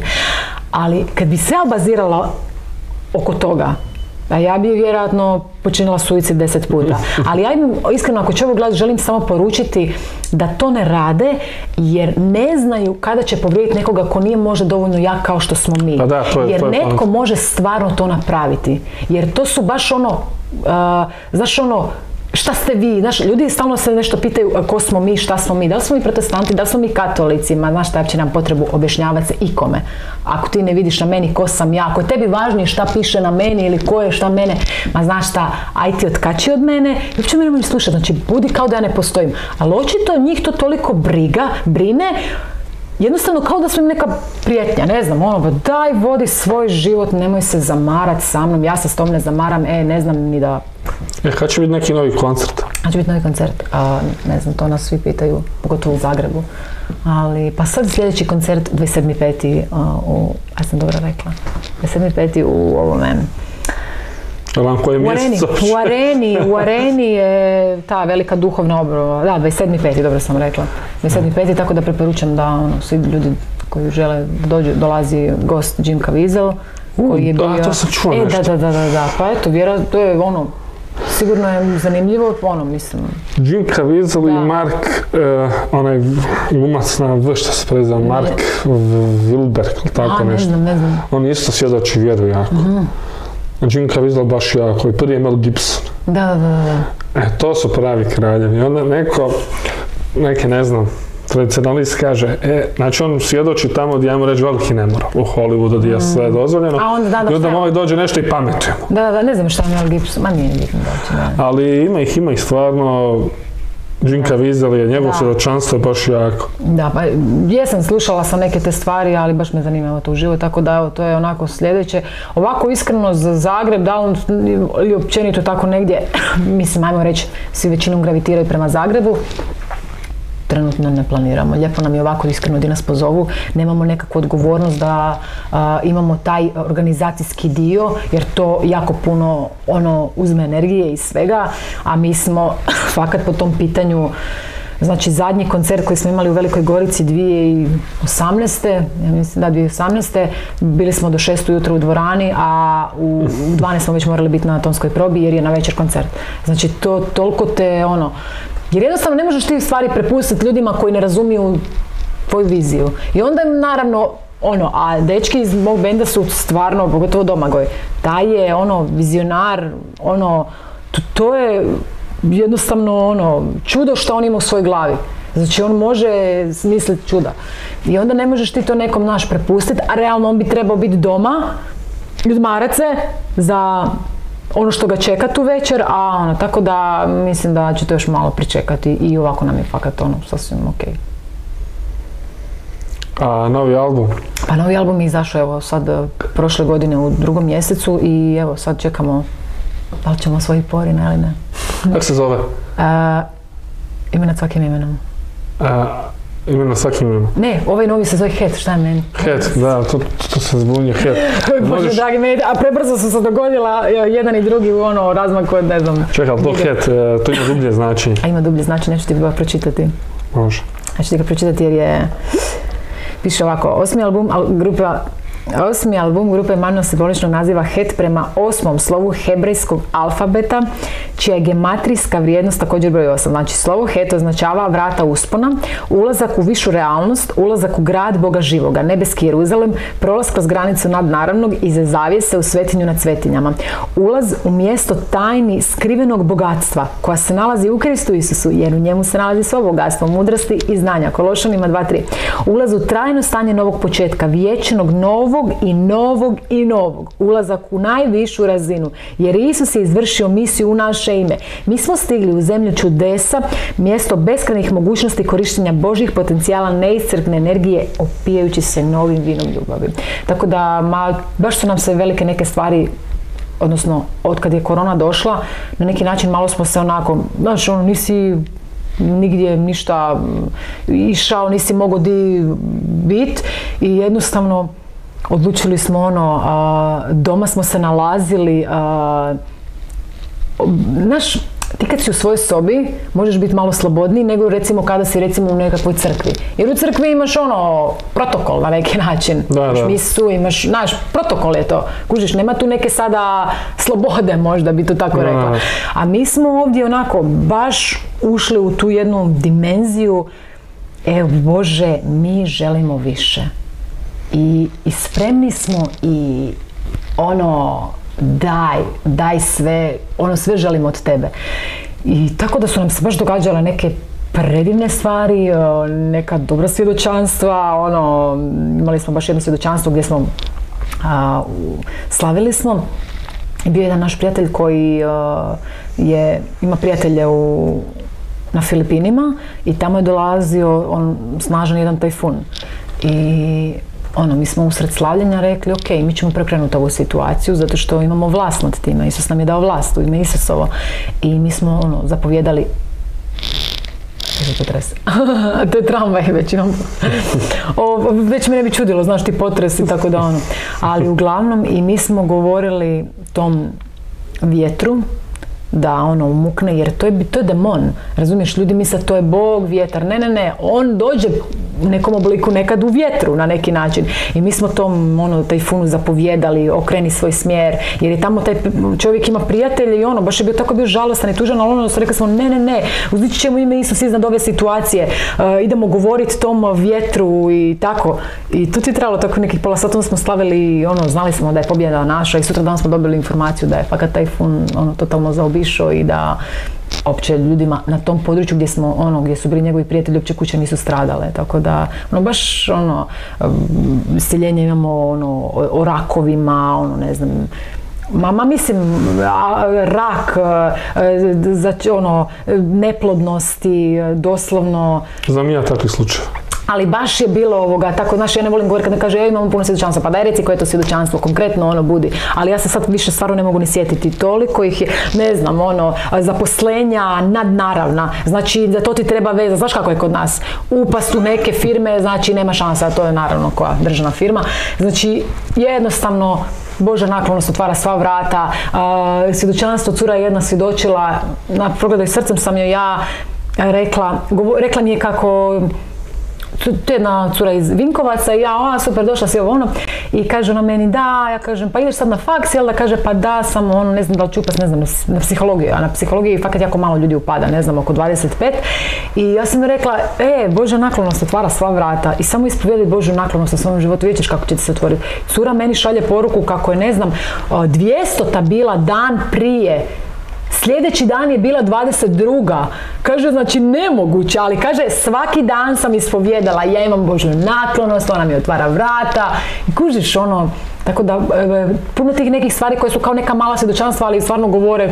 Ali kad bi se ja bazirala oko toga, a ja bi vjerojatno počinila suicid deset puta. Ali ja im, iskreno, ako će ovo gledati, želim samo poručiti da to ne rade, jer ne znaju kada će povrijediti nekoga ko nije možda dovoljno jak kao što smo mi. Da, to je, jer to je netko plan. može stvarno to napraviti. Jer to su baš ono, uh, znaš ono, šta ste vi, znaš, ljudi stalno se nešto pitaju ko smo mi, šta smo mi, da li smo mi protestanti, da li smo mi katolici, ma znaš šta, uopće nam potrebu objašnjavati se ikome. Ako ti ne vidiš na meni ko sam ja, ako je tebi važnije šta piše na meni ili ko je šta mene, ma znaš šta, aj ti otkači od mene i uopće me ne možeš slušati, znači budi kao da ja ne postojim. Ali očito njih to toliko briga, brine, jednostavno kao da su im neka prijetnja, ne znam, ono, daj vodi svoj život, nemoj se zamarati sa mnom, ja se s tom ne zamaram, e, ne znam ni da... E, kad će biti neki novi koncert? Kad će biti novi koncert? A, ne znam, to nas svi pitaju, pogotovo u Zagrebu. Ali, pa sad sljedeći koncert dvadeset sedmi peti u, ja sam dobro rekla, dvadeset sedmi peti u ovome... U areni, u areni, u areni je ta velika duhovna obnova, da, dvadeset sedmi peti dobro sam rekla, dvadeset sedmi peti tako da preporučam da ono, svi ljudi koji žele dođu, dolazi gost Jim Caviezel koji je bio... Da, to sam čuo e, nešto. Da, da, da, da, pa eto, vjerojatno, to je ono, sigurno je zanimljivo, ono, mislim... Jim Caviezel i Mark, uh, onaj glumac na V što se prezao, Mark Wahlberg, tako A, ne nešto. znam, ne znam. On isto svjedoči vjeru jako. Mm. Jim Caviezel baš jako, i prije Mel Gibson. Da, da, da, da. E, to su pravi kraljevi. Onda neko, neke ne znam, tradicionalist kaže, e, znači on svjedoči tamo gdje, ajmo reći, veliki nemor u Hollywoodu gdje je sve dozvoljeno. A onda, da, da, I onda šta? ovaj dođe nešto i pametujemo. Da, da, da, ne znam šta je Mel Gibson, ma nije bitno doći, da. Ali ima ih, ima ih stvarno, Jim Caviezel je, njegovo svjedočanstvo je baš jako. Da, pa jesam, slušala sam neke te stvari, ali baš me zanima evo to uživo, tako da evo, to je onako sljedeće. Ovako iskreno za Zagreb, da li ili općenito tako negdje, mislim, ajmo reći, svi većinom gravitiraju prema Zagrebu, trenutno ne planiramo. Lijepo nam je ovako iskreno da nas pozovu, nemamo nekakvu odgovornost da a, imamo taj organizacijski dio, jer to jako puno ono uzme energije i svega, a mi smo fakat po tom pitanju, znači zadnji koncert koji smo imali u Velikoj Gorici dvije tisuće osamnaeste. ja mislim da dvije tisuće osamnaeste. bili smo do šest ujutro u dvorani, a u dvanaest smo već morali biti na tonskoj probi jer je na večer koncert. Znači to toliko te ono, jer jednostavno ne možeš ti stvari prepustiti ljudima koji ne razumiju tvoju viziju. I onda naravno, ono, a dečki iz mog benda su stvarno, pogotovo Domagoj, taj je ono vizionar, ono, to, to je jednostavno ono, čudo što on ima u svojoj glavi. Znači on može smisliti čuda. I onda ne možeš ti to nekom naš prepustiti, a realno on bi trebao biti doma, odmarat se za ono što ga čeka tu večer, a ono, tako da mislim da će to još malo pričekati i ovako nam je fakat ono sasvim ok. A novi album? Pa novi album je izašao evo sad prošle godine u drugom mjesecu i evo sad čekamo da li ćemo osvojiti Porina ili ne. Kako se zove? Uh, ime nad svakim imenom. Uh, ime nad svakim imenom? Ne, ovaj novi se zove Het, šta je meni? Het, da, to, to se zbunio, Het. Bože, dragi meni, a prebrzo su se dogodila jedan i drugi u ono razmaku od ne znam. Čekaj, ali to Het, to ima dublje značenje. A ima dublje značenje, neću ti ga pročitati. Može. Neću ti ga pročitati jer je, piše ovako, osmi album al, grupa Osmi album grupe manjno simboličnog naziva Het prema osmom slovu hebrejskog alfabeta, čija je gematrijska vrijednost također broj osam. Znači slovo Het označava vrata uspona, ulazak u višu realnost, ulazak u grad Boga živoga, nebeski Jeruzalem, prolaz kroz granicu nadnaravnog i za zavjese u svetinju nad svetinjama. Ulaz u mjesto tajni skrivenog bogatstva koja se nalazi u Kristu Isusu, jer u njemu se nalazi svo bogatstvo, mudrosti i znanja. Kološanima dva tri. Ulaz u trajno stanje novog početka, vječnog novog i novog i novog. Ulazak u najvišu razinu, jer Isus je izvršio misiju u naše ime. Mi smo stigli u zemlju čudesa, mjesto beskrajnih mogućnosti korištenja Božjih potencijala, neiscrpne energije, opijajući se novim vinom ljubavi. Tako da, ma, baš su nam se velike neke stvari, odnosno, otkad je korona došla, na neki način malo smo se onako, znaš, ono, nisi nigdje ništa išao, nisi mogao di bit i jednostavno odlučili smo ono, a, doma smo se nalazili, a, znaš, ti kad si u svojoj sobi možeš biti malo slobodniji nego recimo kada si recimo u nekakvoj crkvi. Jer u crkvi imaš ono protokol na neki način. Da, imaš da. misu, imaš, znaš, protokol je to. Kužiš, nema tu neke sada slobode možda bi to tako rekla. Da. A mi smo ovdje onako baš ušli u tu jednu dimenziju, evo Bože, mi želimo više. I, i spremni smo i ono, daj, daj sve, ono sve želimo od tebe. I tako da su nam se baš događale neke predivne stvari, neka dobra svjedočanstva, ono, imali smo baš jedno svjedočanstvo gdje smo a, u, slavili smo. Bio je jedan naš prijatelj koji a, je, ima prijatelje u, na Filipinima i tamo je dolazio on, snažan jedan tajfun. I ono, mi smo usred slavljenja rekli, ok, mi ćemo prekrenuti ovu situaciju zato što imamo vlast nad time. Isus nam je dao vlast u ime Isusovo. I mi smo ono, zapovjedali, potres. To je tramvaj već imam. O, već me ne bi čudilo, znaš ti potres i tako da ono. Ali uglavnom i mi smo govorili tom vjetru da ono umukne, jer to je, to je demon. Razumiješ, ljudi misle to je Bog, vjetar. Ne, ne, ne. On dođe u nekom obliku nekad u vjetru na neki način. I mi smo tom ono, tajfunu zapovjedali, okreni svoj smjer, jer je tamo taj čovjek ima prijatelje i ono, baš je bio tako bio žalostan i tužan, ali ono, rekli smo ne, ne, ne, uzdići ćemo ime Isus iznad ove situacije, uh, idemo govoriti tom vjetru i tako. I tu ti trebalo tako nekih pola sata, smo slavili, ono, znali smo da je pobjeda naša i sutra dan smo dobili informaciju da je fakat tajfun ono, totalno zaobišao i da opće ljudima na tom području gdje smo, ono, gdje su bili njegovi prijatelji, opće kuće nisu stradale, tako da, ono, baš, ono, iscjeljenje imamo, ono, o, o rakovima, ono, ne znam, ma, ma mislim, a, rak, a, za, ono, neplodnosti, doslovno. Znam ja takvi slučaj. Ali baš je bilo ovoga, tako, znaš, ja ne volim govoriti kad ne kaže, ja imamo puno svjedočanstva, pa daj reci koje je to svjedočanstvo, konkretno ono budi, ali ja se sad više stvarno ne mogu ni sjetiti, toliko ih je, ne znam, ono, zaposlenja nadnaravna, znači da to ti treba veza, znaš kako je kod nas, upast u neke firme, znači nema šansa, to je naravno koja državna firma, znači jednostavno, Božja naklonost otvara sva vrata, uh, svjedočanstvo, cura je jedna svjedočila, na progledaj srcem sam joj ja rekla, govo, rekla mi je kako, to je jedna cura iz Vinkovaca i ja, a super, došla si ovo ono, i kaže ona meni da, ja kažem pa ideš sad na faks, jel da, kaže pa da, samo ono, ne znam da li ću upast, ne znam, na psihologiju, a na psihologiji fakat jako malo ljudi upada, ne znam, oko dvadeset pet, i ja sam mi rekla, e, Božja naklonost otvara sva vrata i samo ispovijedi Božju naklonost u svom životu, vidjet ćeš kako će ti se otvoriti. Cura meni šalje poruku kako je, ne znam, dvjesto bila dan prije, sljedeći dan je bila dvadeset druga. Kaže, znači nemoguće, ali kaže, svaki dan sam ispovjedala, ja imam Božju naklonost, ona mi otvara vrata i kužiš ono, tako da e, puno tih nekih stvari koje su kao neka mala svjedočanstva, ali stvarno govore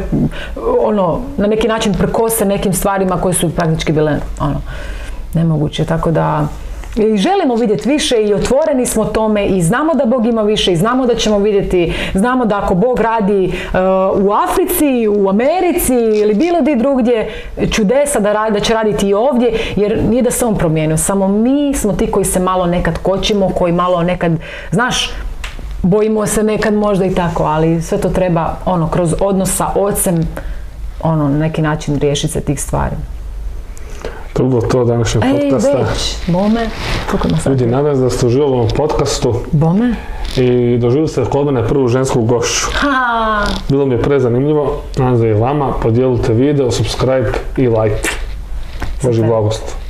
ono, na neki način prkose nekim stvarima koje su praktički bile ono, nemoguće, tako da i želimo vidjeti više i otvoreni smo tome i znamo da Bog ima više i znamo da ćemo vidjeti, znamo da ako Bog radi uh, u Africi, u Americi ili bilo gdje drugdje čudesa da, radi, da će raditi i ovdje, jer nije da se on promijenio, samo mi smo ti koji se malo nekad kočimo, koji malo nekad, znaš, bojimo se nekad možda i tako, ali sve to treba ono, kroz odnos sa Ocem, ono, na neki način riješiti se tih stvari. To je bilo to današnjeg podcasta. Ej, već, bome. Ljudi, nadam se da ste uživali u ovom podcastu. Bome. I doživjeli ste kod mene prvu žensku gošću. Ha. Bilo mi je prezanimljivo. Nadam se i vama. Podijelite video, subscribe i like. Božji blagost.